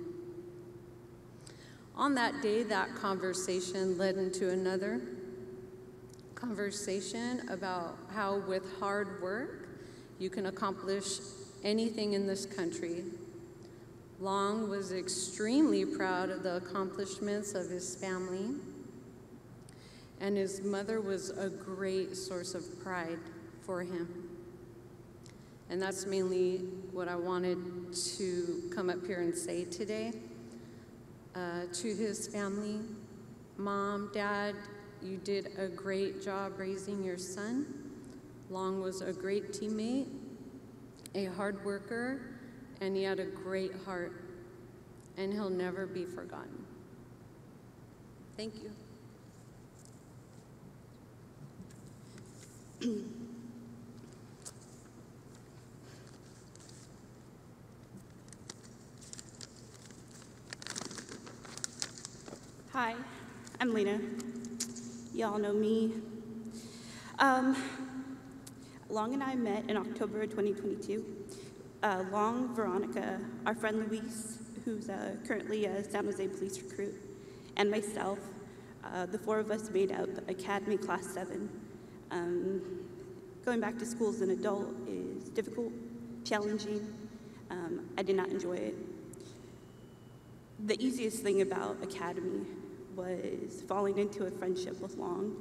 On that day, that conversation led into another conversation about how with hard work, you can accomplish anything in this country. Long was extremely proud of the accomplishments of his family, and his mother was a great source of pride for him. And that's mainly what I wanted to come up here and say today. To his family, Mom, Dad, you did a great job raising your son. Long was a great teammate, a hard worker, and he had a great heart, and he'll never be forgotten. Thank you. Hi, I'm Lena. Y'all know me. Long and I met in October of 2022. Long, Veronica, our friend Luis, who's currently a San Jose police recruit, and myself, the four of us made up Academy Class 7. Going back to school as an adult is difficult, challenging. I did not enjoy it. The easiest thing about Academy was falling into a friendship with Long.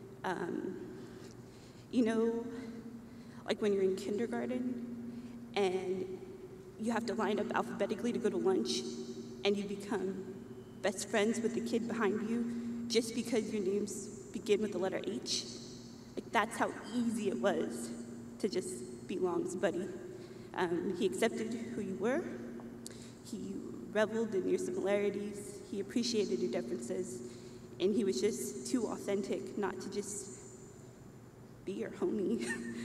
You know, like when you're in kindergarten and you have to line up alphabetically to go to lunch and you become best friends with the kid behind you just because your names begin with the letter H. Like that's how easy it was to just be Long's buddy. He accepted who you were. He reveled in your similarities. He appreciated your differences. And he was just too authentic not to just be your homie.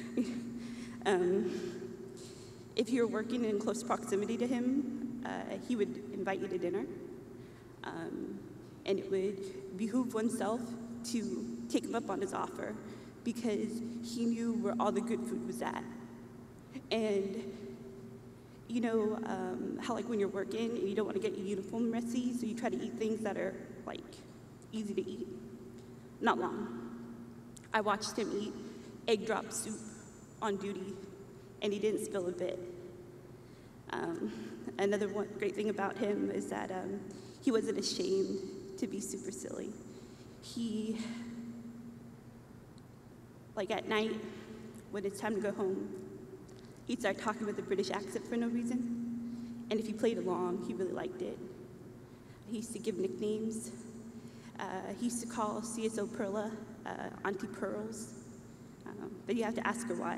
If you were working in close proximity to him, he would invite you to dinner. And it would behoove oneself to take him up on his offer because he knew where all the good food was at. And you know how like when you're working and you don't want to get your uniform messy, so you try to eat things that are like easy to eat? Not Long. I watched him eat egg drop soup on duty, and he didn't spill a bit. Another great thing about him is that he wasn't ashamed to be super silly. He, like at night, when it's time to go home, he'd start talking with a British accent for no reason, And if you played along, he really liked it. He used to give nicknames. He used to call CSO Perla Auntie Pearls, but you have to ask her why.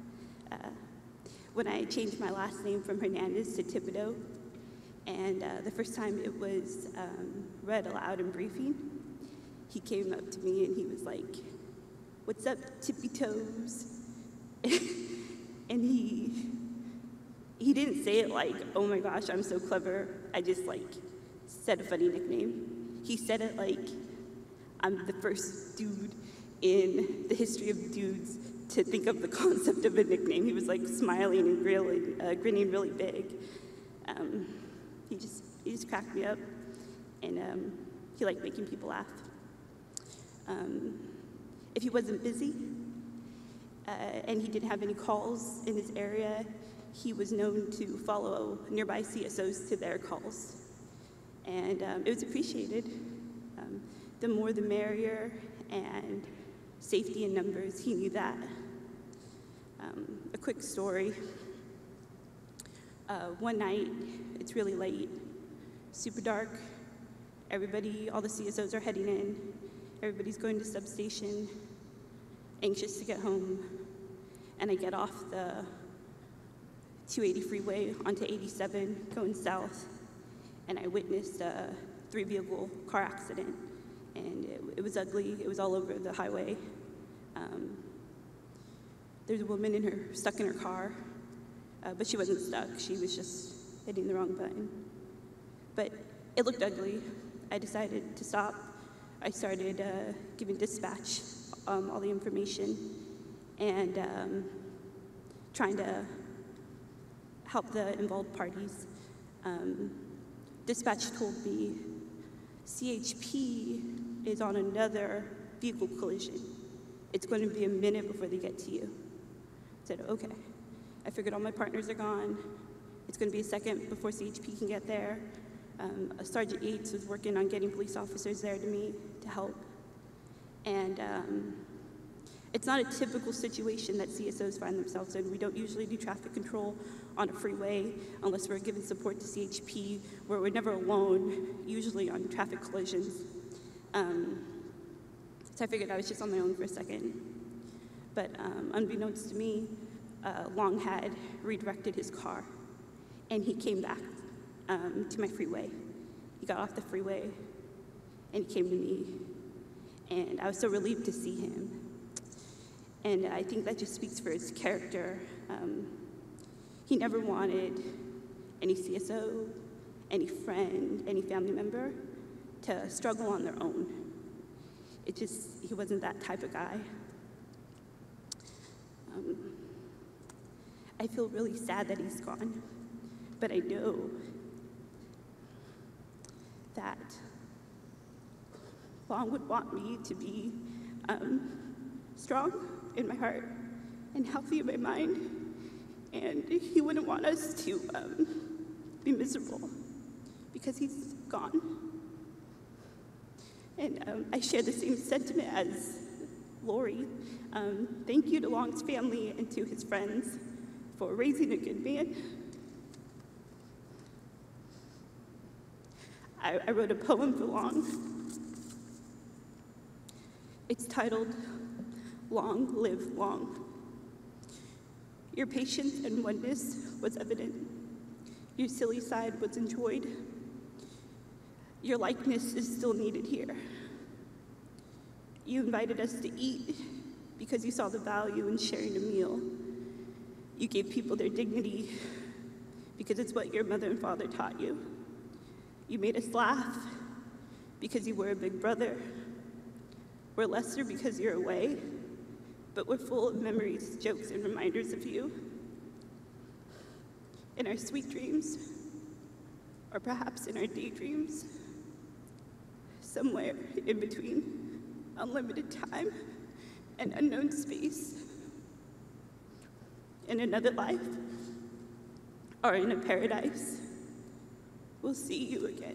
When I changed my last name from Hernandez to Thibodeau, and the first time it was read aloud in briefing, he came up to me and he was like, "What's up, tippy toes?" And he didn't say it like, "Oh my gosh, I'm so clever. I just like said a funny nickname." He said it like, "I'm the first dude in the history of dudes to think of the concept of a nickname." He was like smiling and grinning really big. He just cracked me up, and he liked making people laugh. If he wasn't busy and he didn't have any calls in his area, he was known to follow nearby CSOs to their calls, and it was appreciated. The more the merrier, and safety in numbers, he knew that. A quick story. One night, it's really late, super dark. All the CSOs are heading in. Everybody's going to substation, anxious to get home. And I get off the 280 freeway onto 87, going south, and I witnessed a 3-vehicle car accident. And it was ugly. It was all over the highway. There's a woman stuck in her car, but she wasn't stuck. She was just hitting the wrong button. But it looked ugly. I decided to stop. I started giving dispatch all the information and trying to help the involved parties. Dispatch told me CHP is on another vehicle collision. It's going to be a minute before they get to you. I said, okay. I figured all my partners are gone. It's going to be a second before CHP can get there. Sergeant Yates was working on getting police officers there to me to help. And it's not a typical situation that CSOs find themselves in. We don't usually do traffic control on a freeway unless we're giving support to CHP, where we're never alone, usually on traffic collisions. So I figured I was just on my own for a second. But unbeknownst to me, Long had redirected his car, and he came back to my freeway. He got off the freeway, and he came to me, and I was so relieved to see him. And I think that just speaks for his character. He never wanted any CSO, any friend, any family member to struggle on their own. He wasn't that type of guy. I feel really sad that he's gone, but I know that Long would want me to be strong in my heart and healthy in my mind, and he wouldn't want us to be miserable because he's gone. And I share the same sentiment as Lori. Thank you to Long's family and to his friends for raising a good man. I wrote a poem for Long. It's titled, Long Live Long. Your patience and oneness was evident. Your silly side was enjoyed. Your likeness is still needed here. You invited us to eat because you saw the value in sharing a meal. You gave people their dignity because it's what your mother and father taught you. You made us laugh because you were a big brother. We're lesser because you're away, but we're full of memories, jokes, and reminders of you. In our sweet dreams, or perhaps in our daydreams, somewhere in between unlimited time and unknown space, in another life, or in a paradise, we'll see you again.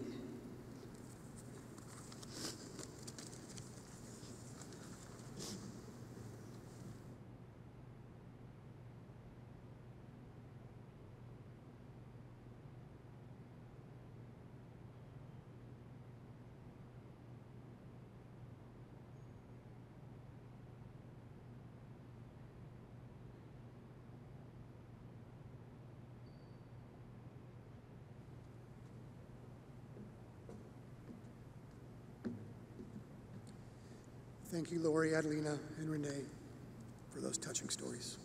Thank you, Lori, Adelina, and Renee, for those touching stories.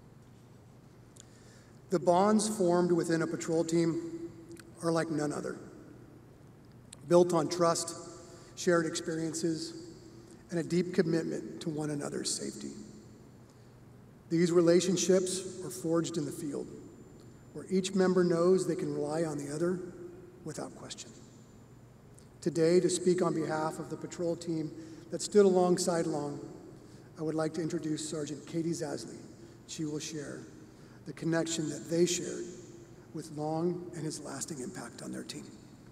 The bonds formed within a patrol team are like none other, built on trust, shared experiences, and a deep commitment to one another's safety. These relationships are forged in the field, where each member knows they can rely on the other without question. Today, to speak on behalf of the patrol team that stood alongside Long, I would like to introduce Sergeant Katie Zasley. She will share the connection that they shared with Long and his lasting impact on their team.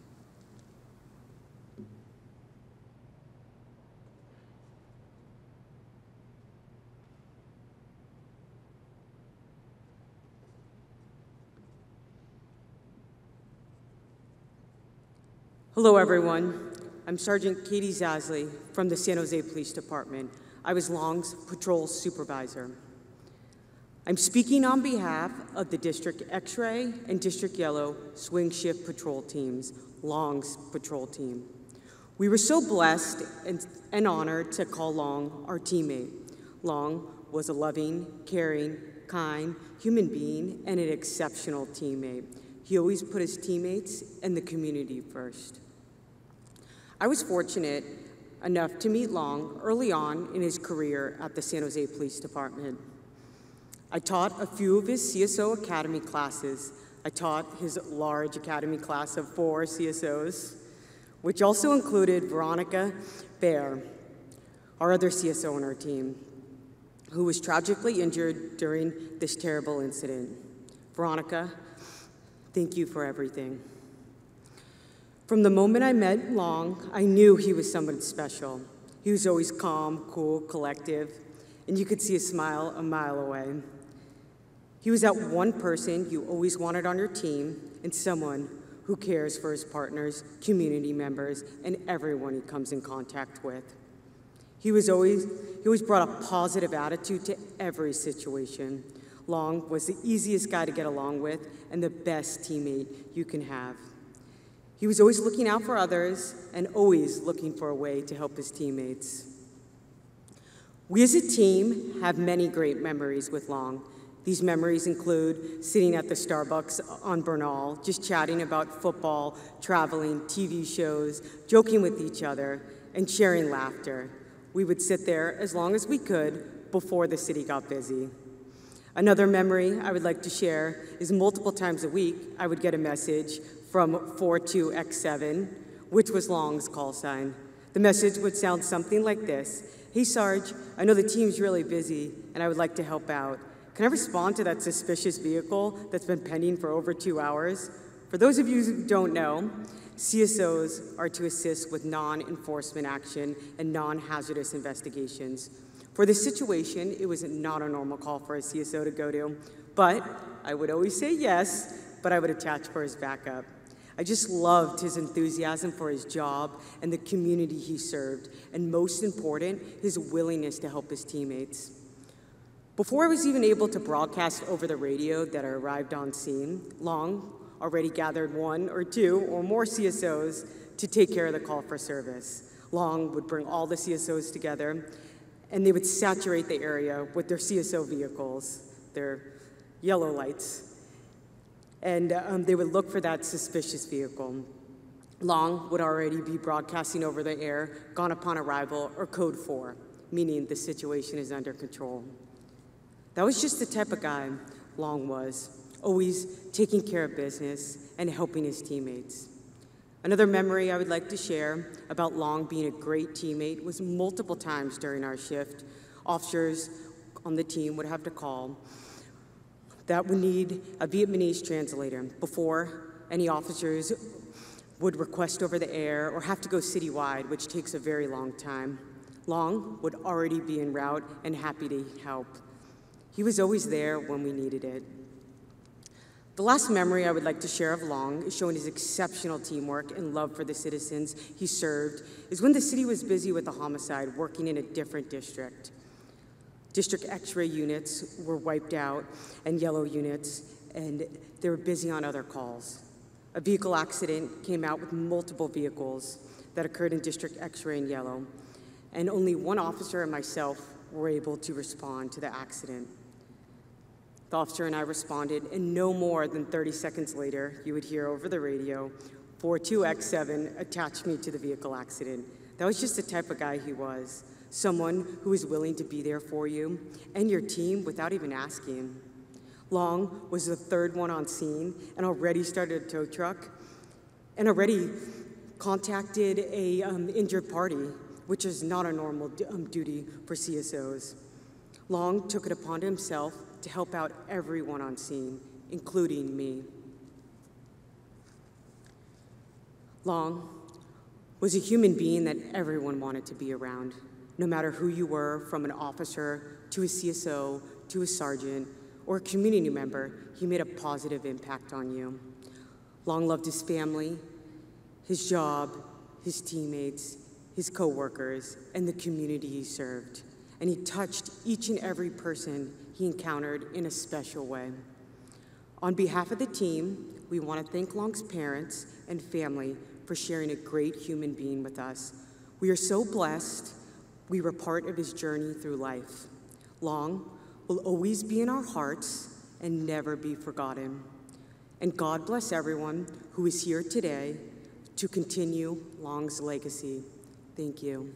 Hello, everyone. I'm Sergeant Katie Zasley from the San Jose Police Department. I was Long's patrol supervisor. I'm speaking on behalf of the District X-Ray and District Yellow Swing Shift Patrol teams, Long's patrol team. We were so blessed and honored to call Long our teammate. Long was a loving, caring, kind human being and an exceptional teammate. He always put his teammates and the community first. I was fortunate enough to meet Long early on in his career at the San Jose Police Department. I taught a few of his CSO Academy classes. I taught his large Academy class of 4 CSOs, which also included Veronica Bear, our other CSO on our team, who was tragically injured during this terrible incident. Veronica, thank you for everything. From the moment I met Long, I knew he was someone special. He was always calm, cool, collective, and you could see a smile a mile away. He was that one person you always wanted on your team and someone who cares for his partners, community members, and everyone he comes in contact with. He always brought a positive attitude to every situation. Long was the easiest guy to get along with and the best teammate you can have. He was always looking out for others and always looking for a way to help his teammates. We as a team have many great memories with Long. These memories include sitting at the Starbucks on Bernal, just chatting about football, traveling, TV shows, joking with each other, and sharing laughter. We would sit there as long as we could before the city got busy. Another memory I would like to share is multiple times a week, I would get a message from 42X7, which was Long's call sign. The message would sound something like this: "Hey Sarge, I know the team's really busy and I would like to help out. Can I respond to that suspicious vehicle that's been pending for over 2 hours?" For those of you who don't know, CSOs are to assist with non-enforcement action and non-hazardous investigations. For this situation, it was not a normal call for a CSO to go to, but I would always say yes, but I would attach for his backup. I just loved his enthusiasm for his job and the community he served, and most important, his willingness to help his teammates. Before I was even able to broadcast over the radio that I arrived on scene, Long already gathered 1 or 2 or more CSOs to take care of the call for service. Long would bring all the CSOs together, and they would saturate the area with their CSO vehicles, their yellow lights, and they would look for that suspicious vehicle. Long would already be broadcasting over the air, "Gone upon arrival," or code 4, meaning the situation is under control. That was just the type of guy Long was, always taking care of business and helping his teammates. Another memory I would like to share about Long being a great teammate was multiple times during our shift, officers on the team would have to call that would need a Vietnamese translator before any officers would request over the air or have to go citywide, which takes a very long time. Long would already be en route and happy to help. He was always there when we needed it. The last memory I would like to share of Long is showing his exceptional teamwork and love for the citizens he served is when the city was busy with a homicide working in a different district. District X-ray units were wiped out and yellow units, and they were busy on other calls. A vehicle accident came out with multiple vehicles that occurred in District X-ray and yellow. and only one officer and myself were able to respond to the accident. The officer and I responded, and no more than 30 seconds later, you would hear over the radio, 42X7 attached me to the vehicle accident. That was just the type of guy he was, someone who was willing to be there for you and your team without even asking. Long was the third one on scene and already started a tow truck and already contacted a injured party, which is not a normal duty for CSOs. Long took it upon himself to help out everyone on scene, including me. Long was a human being that everyone wanted to be around, no matter who you were, from an officer to a CSO to a sergeant or a community member. He made a positive impact on you. Long loved his family, his job, his teammates, his coworkers, and the community he served. And he touched each and every person he encountered in a special way. On behalf of the team, we want to thank Long's parents and family for sharing a great human being with us. We are so blessed we were part of his journey through life. Long will always be in our hearts and never be forgotten. And God bless everyone who is here today to continue Long's legacy. Thank you.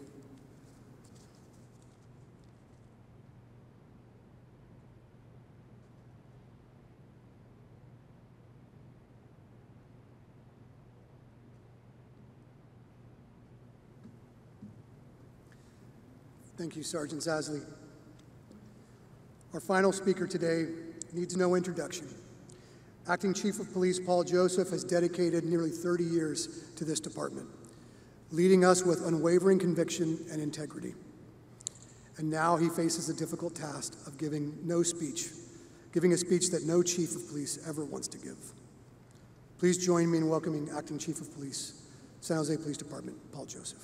Thank you, Sergeant Zasley. Our final speaker today needs no introduction. Acting Chief of Police Paul Joseph has dedicated nearly 30 years to this department, leading us with unwavering conviction and integrity. And now he faces the difficult task of giving a speech that no Chief of Police ever wants to give. Please join me in welcoming Acting Chief of Police, San Jose Police Department, Paul Joseph.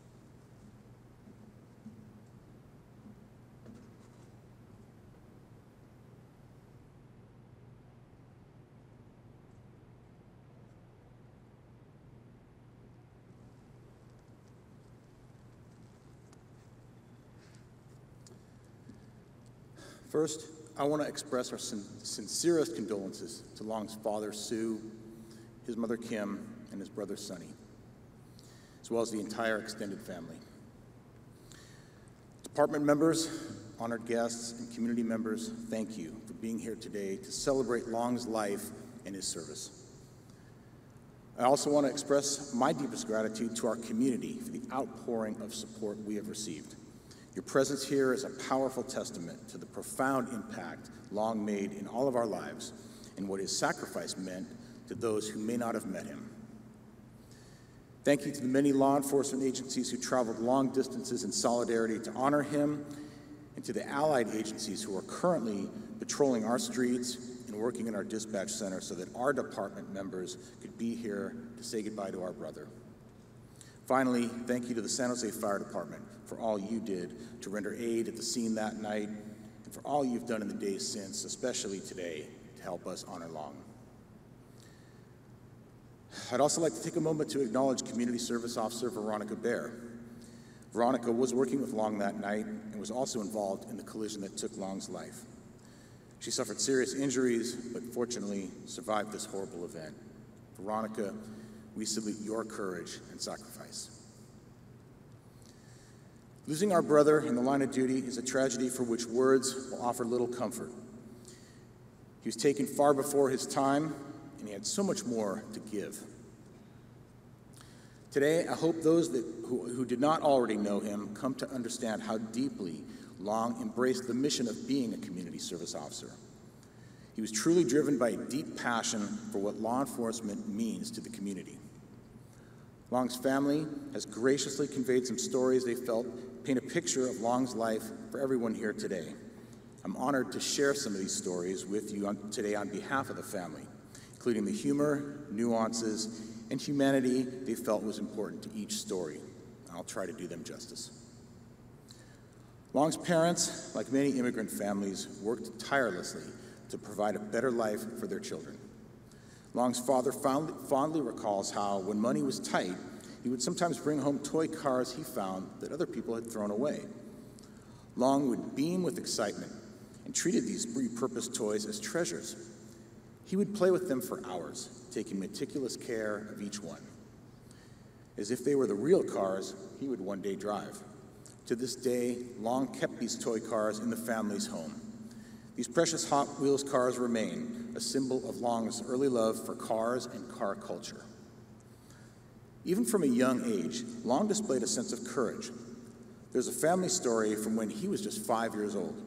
First, I want to express our sincerest condolences to Long's father, Sue, his mother, Kim, and his brother, Sonny, as well as the entire extended family. Department members, honored guests, and community members, thank you for being here today to celebrate Long's life and his service. I also want to express my deepest gratitude to our community for the outpouring of support we have received. Your presence here is a powerful testament to the profound impact Long made in all of our lives and what his sacrifice meant to those who may not have met him. Thank you to the many law enforcement agencies who traveled long distances in solidarity to honor him, and to the allied agencies who are currently patrolling our streets and working in our dispatch center so that our department members could be here to say goodbye to our brother. Finally, thank you to the San Jose Fire Department for all you did to render aid at the scene that night, and for all you've done in the days since, especially today, to help us honor Long. I'd also like to take a moment to acknowledge Community Service Officer Veronica Baer. Veronica was working with Long that night and was also involved in the collision that took Long's life. She suffered serious injuries, but fortunately survived this horrible event. Veronica, we salute your courage and sacrifice. Losing our brother in the line of duty is a tragedy for which words will offer little comfort. He was taken far before his time, and he had so much more to give. Today, I hope those who did not already know him come to understand how deeply Long embraced the mission of being a community service officer. He was truly driven by a deep passion for what law enforcement means to the community. Long's family has graciously conveyed some stories they felt paint a picture of Long's life for everyone here today. I'm honored to share some of these stories with you today on behalf of the family, including the humor, nuances, and humanity they felt was important to each story. I'll try to do them justice. Long's parents, like many immigrant families, worked tirelessly to provide a better life for their children. Long's father fondly recalls how, when money was tight, he would sometimes bring home toy cars he found that other people had thrown away. Long would beam with excitement and treated these repurposed toys as treasures. He would play with them for hours, taking meticulous care of each one. As if they were the real cars he would one day drive. To this day, Long kept these toy cars in the family's home. These precious Hot Wheels cars remain a symbol of Long's early love for cars and car culture. Even from a young age, Long displayed a sense of courage. There's a family story from when he was just 5 years old.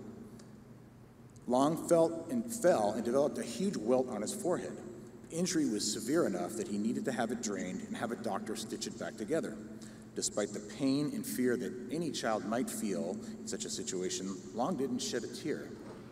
Long fell and developed a huge welt on his forehead. The injury was severe enough that he needed to have it drained and have a doctor stitch it back together. Despite the pain and fear that any child might feel in such a situation, Long didn't shed a tear.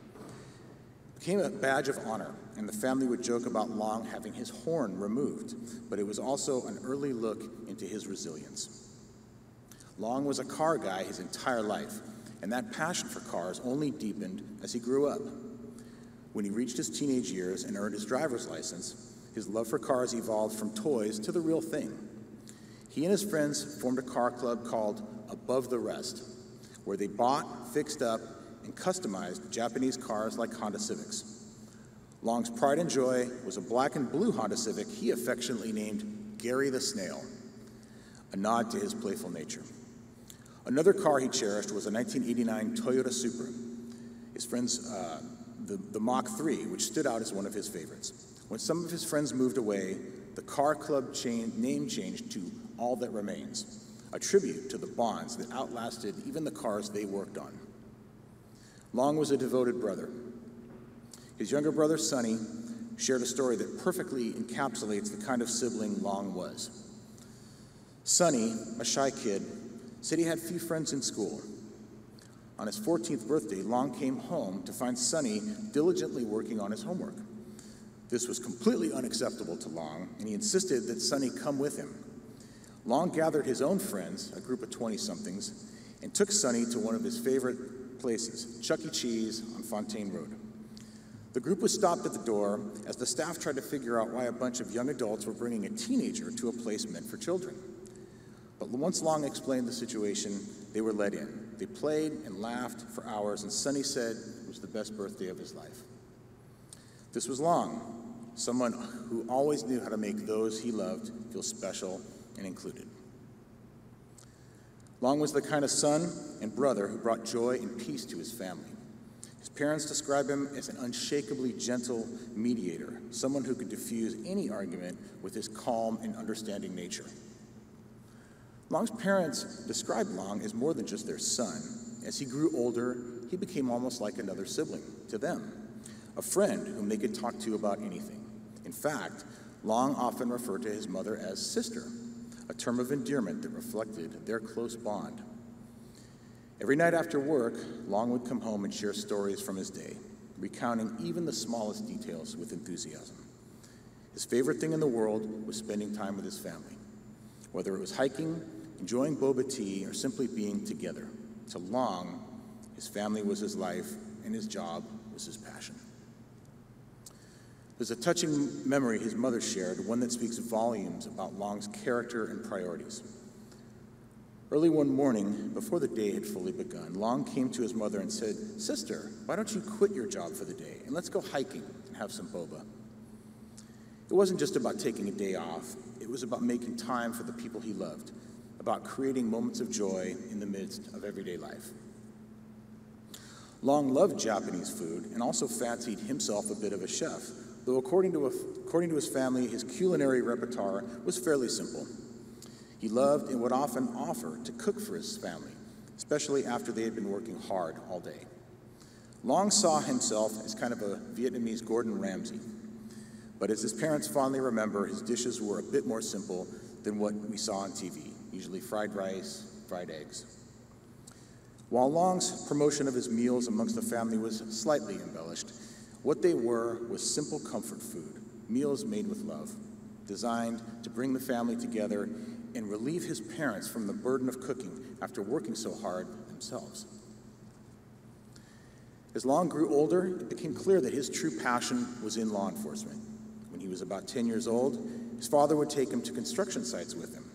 It became a badge of honor, and the family would joke about Long having his horn removed, but it was also an early look into his resilience. Long was a car guy his entire life, and that passion for cars only deepened as he grew up. When he reached his teenage years and earned his driver's license, his love for cars evolved from toys to the real thing. He and his friends formed a car club called Above the Rest, where they bought, fixed up, and customized Japanese cars like Honda Civics. Long's pride and joy was a black and blue Honda Civic he affectionately named Gary the Snail, a nod to his playful nature. Another car he cherished was a 1989 Toyota Supra. His friends, the Mach 3, which stood out as one of his favorites. When some of his friends moved away, the car club name changed to All That Remains, a tribute to the bonds that outlasted even the cars they worked on. Long was a devoted brother. His younger brother, Sonny, shared a story that perfectly encapsulates the kind of sibling Long was. Sonny, a shy kid, said he had few friends in school. On his 14th birthday, Long came home to find Sonny diligently working on his homework. This was completely unacceptable to Long, and he insisted that Sonny come with him. Long gathered his own friends, a group of 20-somethings, and took Sonny to one of his favorite places, Chuck E. Cheese on Fontaine Road. The group was stopped at the door as the staff tried to figure out why a bunch of young adults were bringing a teenager to a place meant for children. But once Long explained the situation, they were let in. They played and laughed for hours, and Sonny said it was the best birthday of his life. This was Long, someone who always knew how to make those he loved feel special and included. Long was the kind of son and brother who brought joy and peace to his family. His parents describe him as an unshakably gentle mediator, someone who could diffuse any argument with his calm and understanding nature. Long's parents described Long as more than just their son. As he grew older, he became almost like another sibling to them, a friend whom they could talk to about anything. In fact, Long often referred to his mother as sister, a term of endearment that reflected their close bond. Every night after work, Long would come home and share stories from his day, recounting even the smallest details with enthusiasm. His favorite thing in the world was spending time with his family, whether it was hiking, enjoying boba tea, or simply being together. To Long, his family was his life, and his job was his passion. There's a touching memory his mother shared, one that speaks volumes about Long's character and priorities. Early one morning, before the day had fully begun, Long came to his mother and said, "Sister, why don't you quit your job for the day and let's go hiking and have some boba?" It wasn't just about taking a day off. It was about making time for the people he loved, about creating moments of joy in the midst of everyday life. Long loved Japanese food and also fancied himself a bit of a chef, though according to his family, his culinary repertoire was fairly simple. He loved and would often offer to cook for his family, especially after they had been working hard all day. Long saw himself as kind of a Vietnamese Gordon Ramsay, but as his parents fondly remember, his dishes were a bit more simple than what we saw on TV, usually fried rice, fried eggs. While Long's promotion of his meals amongst the family was slightly embellished, what they were was simple comfort food, meals made with love, designed to bring the family together and relieve his parents from the burden of cooking after working so hard themselves. As Long grew older, it became clear that his true passion was in law enforcement. When he was about 10 years old, his father would take him to construction sites with him,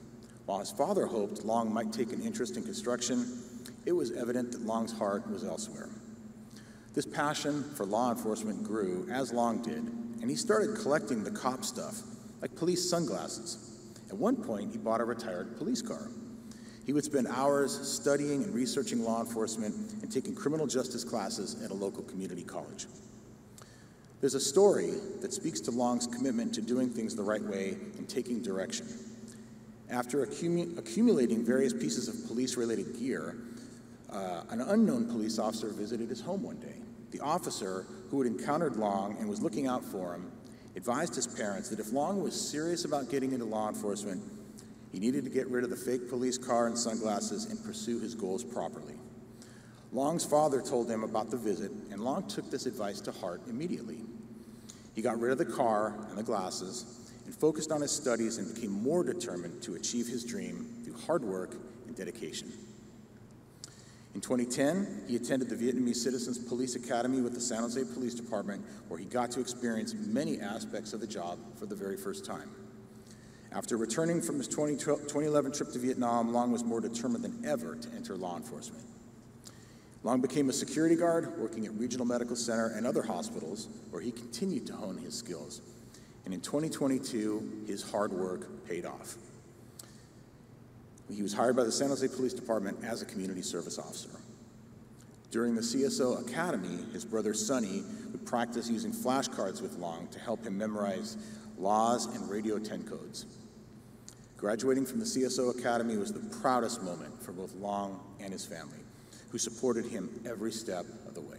While his father hoped Long might take an interest in construction, it was evident that Long's heart was elsewhere. This passion for law enforcement grew as Long did, and he started collecting the cop stuff, like police sunglasses. At one point, he bought a retired police car. He would spend hours studying and researching law enforcement and taking criminal justice classes at a local community college. There's a story that speaks to Long's commitment to doing things the right way and taking direction. After accumulating various pieces of police-related gear, an unknown police officer visited his home one day. The officer, who had encountered Long and was looking out for him, advised his parents that if Long was serious about getting into law enforcement, he needed to get rid of the fake police car and sunglasses and pursue his goals properly. Long's father told him about the visit, and Long took this advice to heart immediately. He got rid of the car and the glasses and focused on his studies and became more determined to achieve his dream through hard work and dedication. In 2010, he attended the Vietnamese Citizens Police Academy with the San Jose Police Department, where he got to experience many aspects of the job for the very first time. After returning from his 2011 trip to Vietnam, Long was more determined than ever to enter law enforcement. Long became a security guard, working at Regional Medical Center and other hospitals, where he continued to hone his skills. And in 2022, his hard work paid off. He was hired by the San Jose Police Department as a community service officer. During the CSO Academy, his brother Sonny would practice using flashcards with Long to help him memorize laws and radio 10 codes. Graduating from the CSO Academy was the proudest moment for both Long and his family, who supported him every step of the way.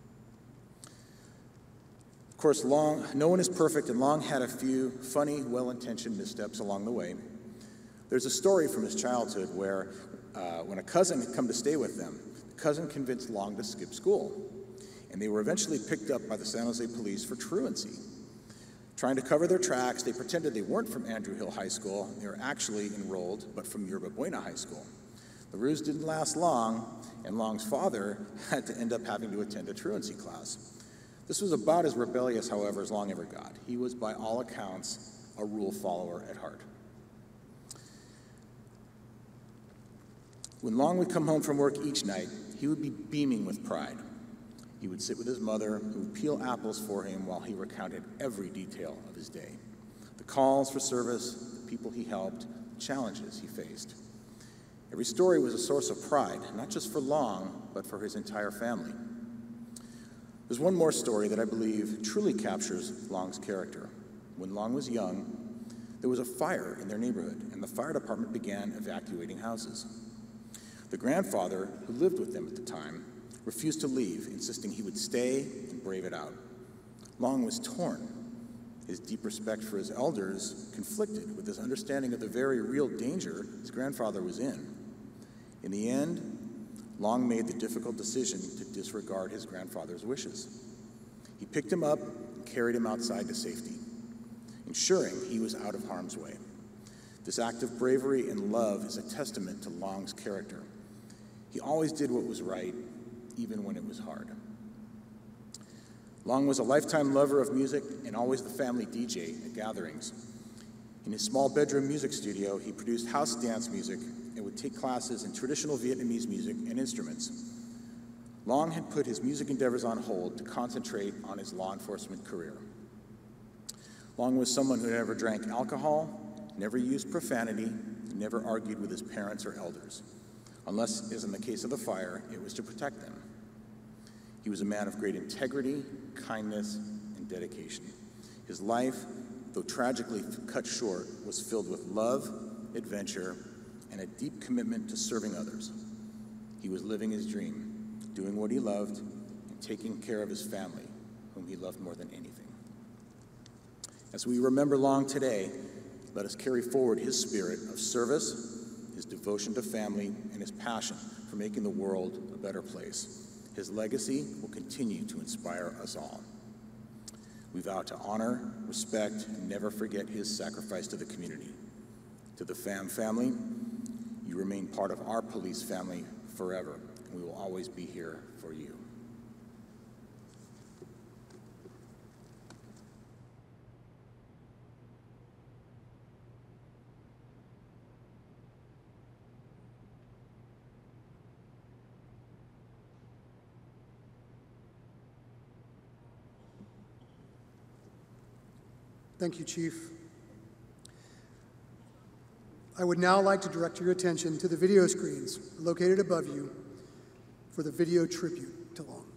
Of course, no one is perfect, and Long had a few funny, well-intentioned missteps along the way. There's a story from his childhood where when a cousin had come to stay with them, the cousin convinced Long to skip school, and they were eventually picked up by the San Jose police for truancy. Trying to cover their tracks, they pretended they weren't from Andrew Hill High School. They were actually enrolled, but from Yerba Buena High School. The ruse didn't last long, and Long's father had to end up having to attend a truancy class. This was about as rebellious, however, as Long ever got. He was, by all accounts, a rule follower at heart. When Long would come home from work each night, he would be beaming with pride. He would sit with his mother, who would peel apples for him while he recounted every detail of his day. The calls for service, the people he helped, the challenges he faced. Every story was a source of pride, not just for Long, but for his entire family. There's one more story that I believe truly captures Long's character. When Long was young, there was a fire in their neighborhood, and the fire department began evacuating houses. The grandfather, who lived with them at the time, refused to leave, insisting he would stay and brave it out. Long was torn. His deep respect for his elders conflicted with his understanding of the very real danger his grandfather was in. In the end, Long made the difficult decision to disregard his grandfather's wishes. He picked him up and carried him outside to safety, ensuring he was out of harm's way. This act of bravery and love is a testament to Long's character. He always did what was right, even when it was hard. Long was a lifetime lover of music and always the family DJ at gatherings. In his small bedroom music studio, he produced house dance music and would take classes in traditional Vietnamese music and instruments. Long had put his music endeavors on hold to concentrate on his law enforcement career. Long was someone who never drank alcohol, never used profanity, and never argued with his parents or elders. Unless, as in the case of the fire, it was to protect them. He was a man of great integrity, kindness, and dedication. His life, though tragically cut short, was filled with love, adventure, and a deep commitment to serving others. He was living his dream, doing what he loved, and taking care of his family, whom he loved more than anything. As we remember Long today, let us carry forward his spirit of service, his devotion to family, and his passion for making the world a better place. His legacy will continue to inspire us all. We vow to honor, respect, and never forget his sacrifice to the community. To the Pham family, you remain part of our police family forever, and we will always be here for you. Thank you, Chief. I would now like to direct your attention to the video screens located above you for the video tribute to Long.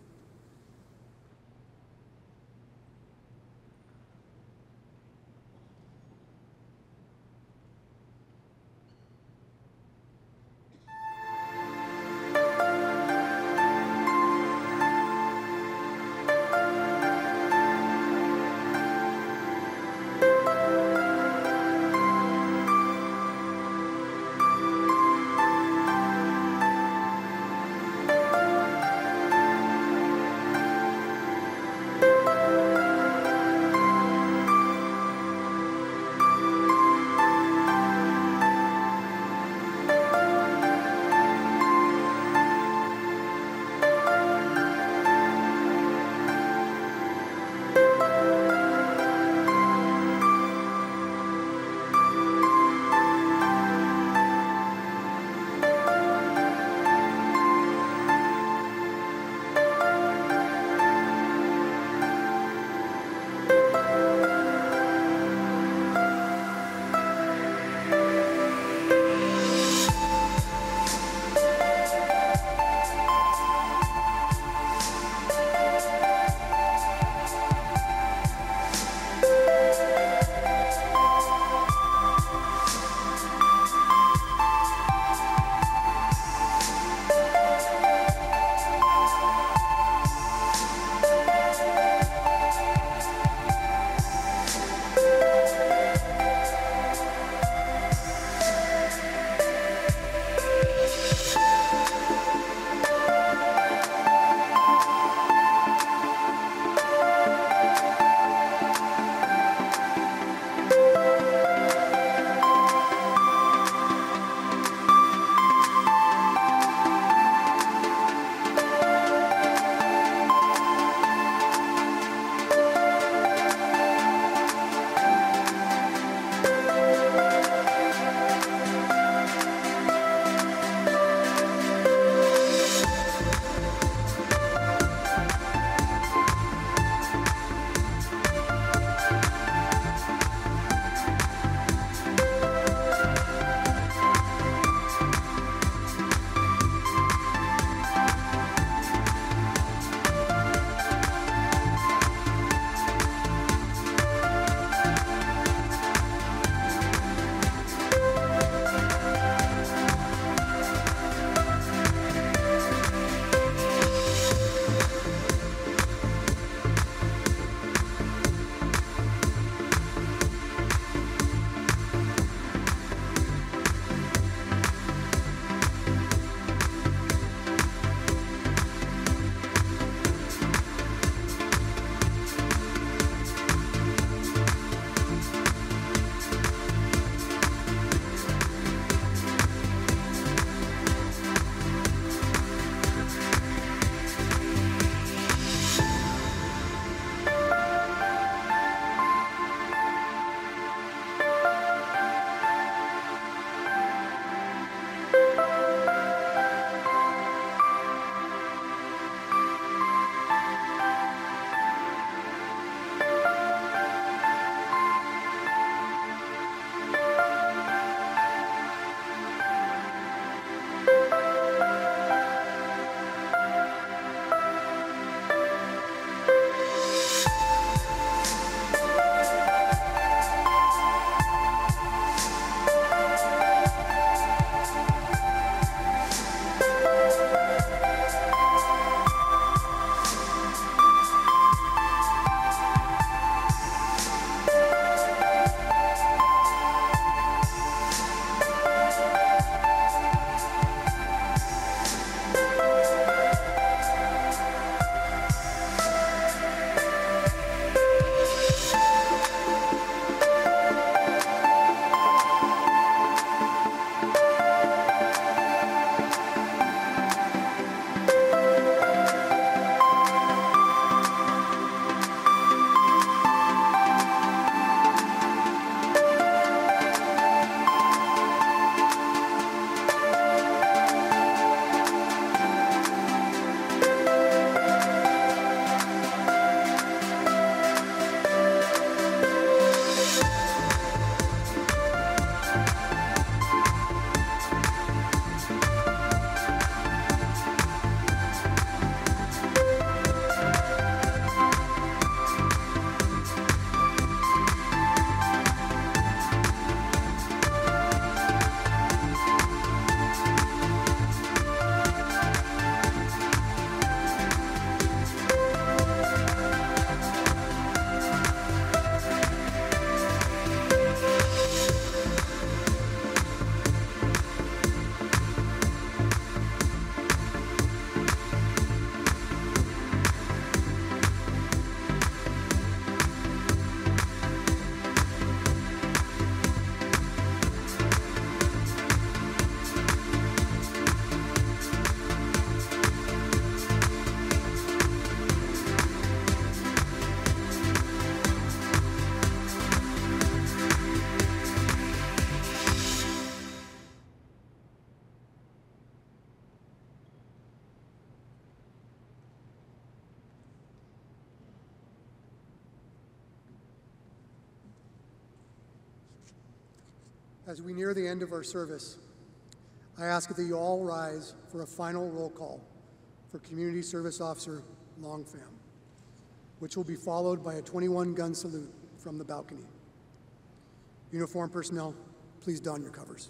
As we near the end of our service, I ask that you all rise for a final roll call for Community Service Officer Long Pham, which will be followed by a 21-gun salute from the balcony. Uniformed personnel, please don your covers.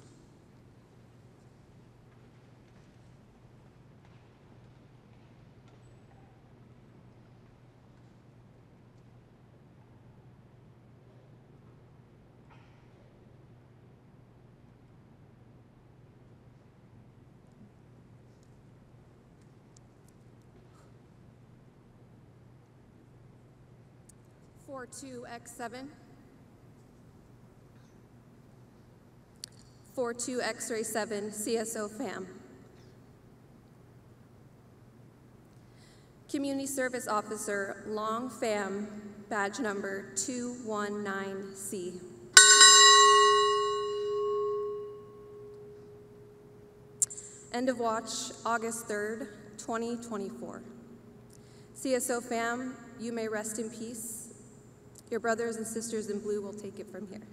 X7. 42 X-ray 7, CSO Pham. Community Service Officer Long Pham, badge number 219C. End of watch, August 3rd, 2024. CSO Pham, you may rest in peace. Your brothers and sisters in blue will take it from here.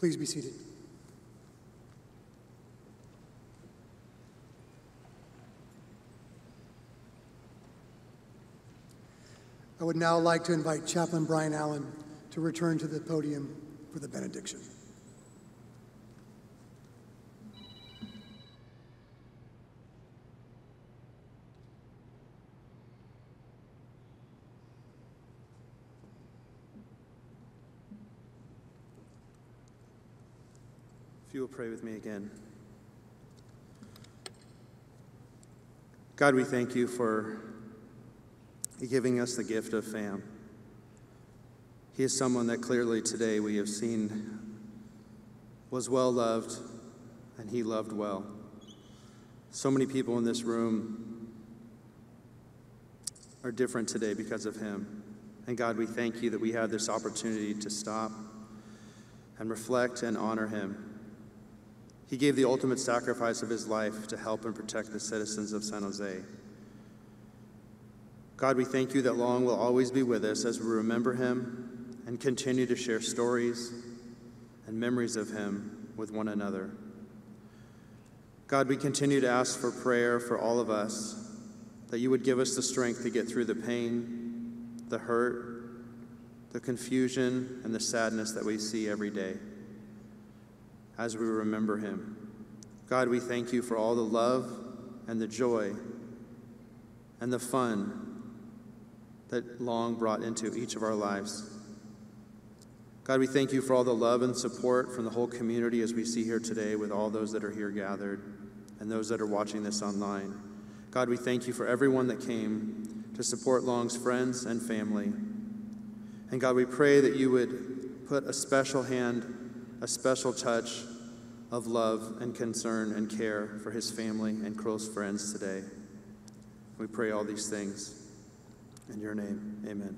Please be seated. I would now like to invite Chaplain Brian Allen to return to the podium for the benediction. If you will pray with me again. God, we thank you for giving us the gift of Pham. He is someone that clearly today we have seen was well loved, and he loved well. So many people in this room are different today because of him. And God, we thank you that we have this opportunity to stop and reflect and honor him. He gave the ultimate sacrifice of his life to help and protect the citizens of San Jose. God, we thank you that Long will always be with us as we remember him and continue to share stories and memories of him with one another. God, we continue to ask for prayer for all of us, that you would give us the strength to get through the pain, the hurt, the confusion, and the sadness that we see every day as we remember him. God, we thank you for all the love and the joy and the fun that Long brought into each of our lives. God, we thank you for all the love and support from the whole community as we see here today with all those that are here gathered and those that are watching this online. God, we thank you for everyone that came to support Long's friends and family. And God, we pray that you would put a special hand, a special touch of love and concern and care for his family and close friends today. We pray all these things in your name, amen.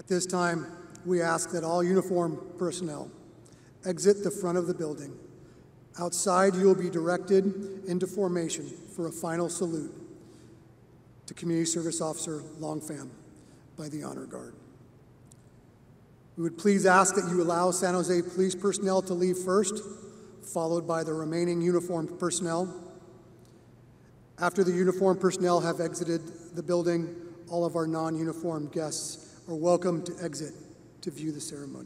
At this time, we ask that all uniformed personnel exit the front of the building. Outside, you will be directed into formation for a final salute to Community Service Officer Long Pham by the Honor Guard. We would please ask that you allow San Jose Police personnel to leave first, followed by the remaining uniformed personnel. After the uniformed personnel have exited the building, all of our non-uniformed guests are welcome to exit to view the ceremony.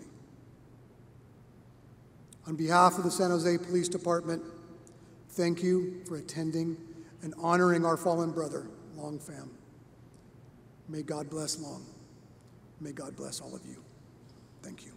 On behalf of the San Jose Police Department, thank you for attending and honoring our fallen brother, Long Pham. May God bless Long. May God bless all of you. Thank you.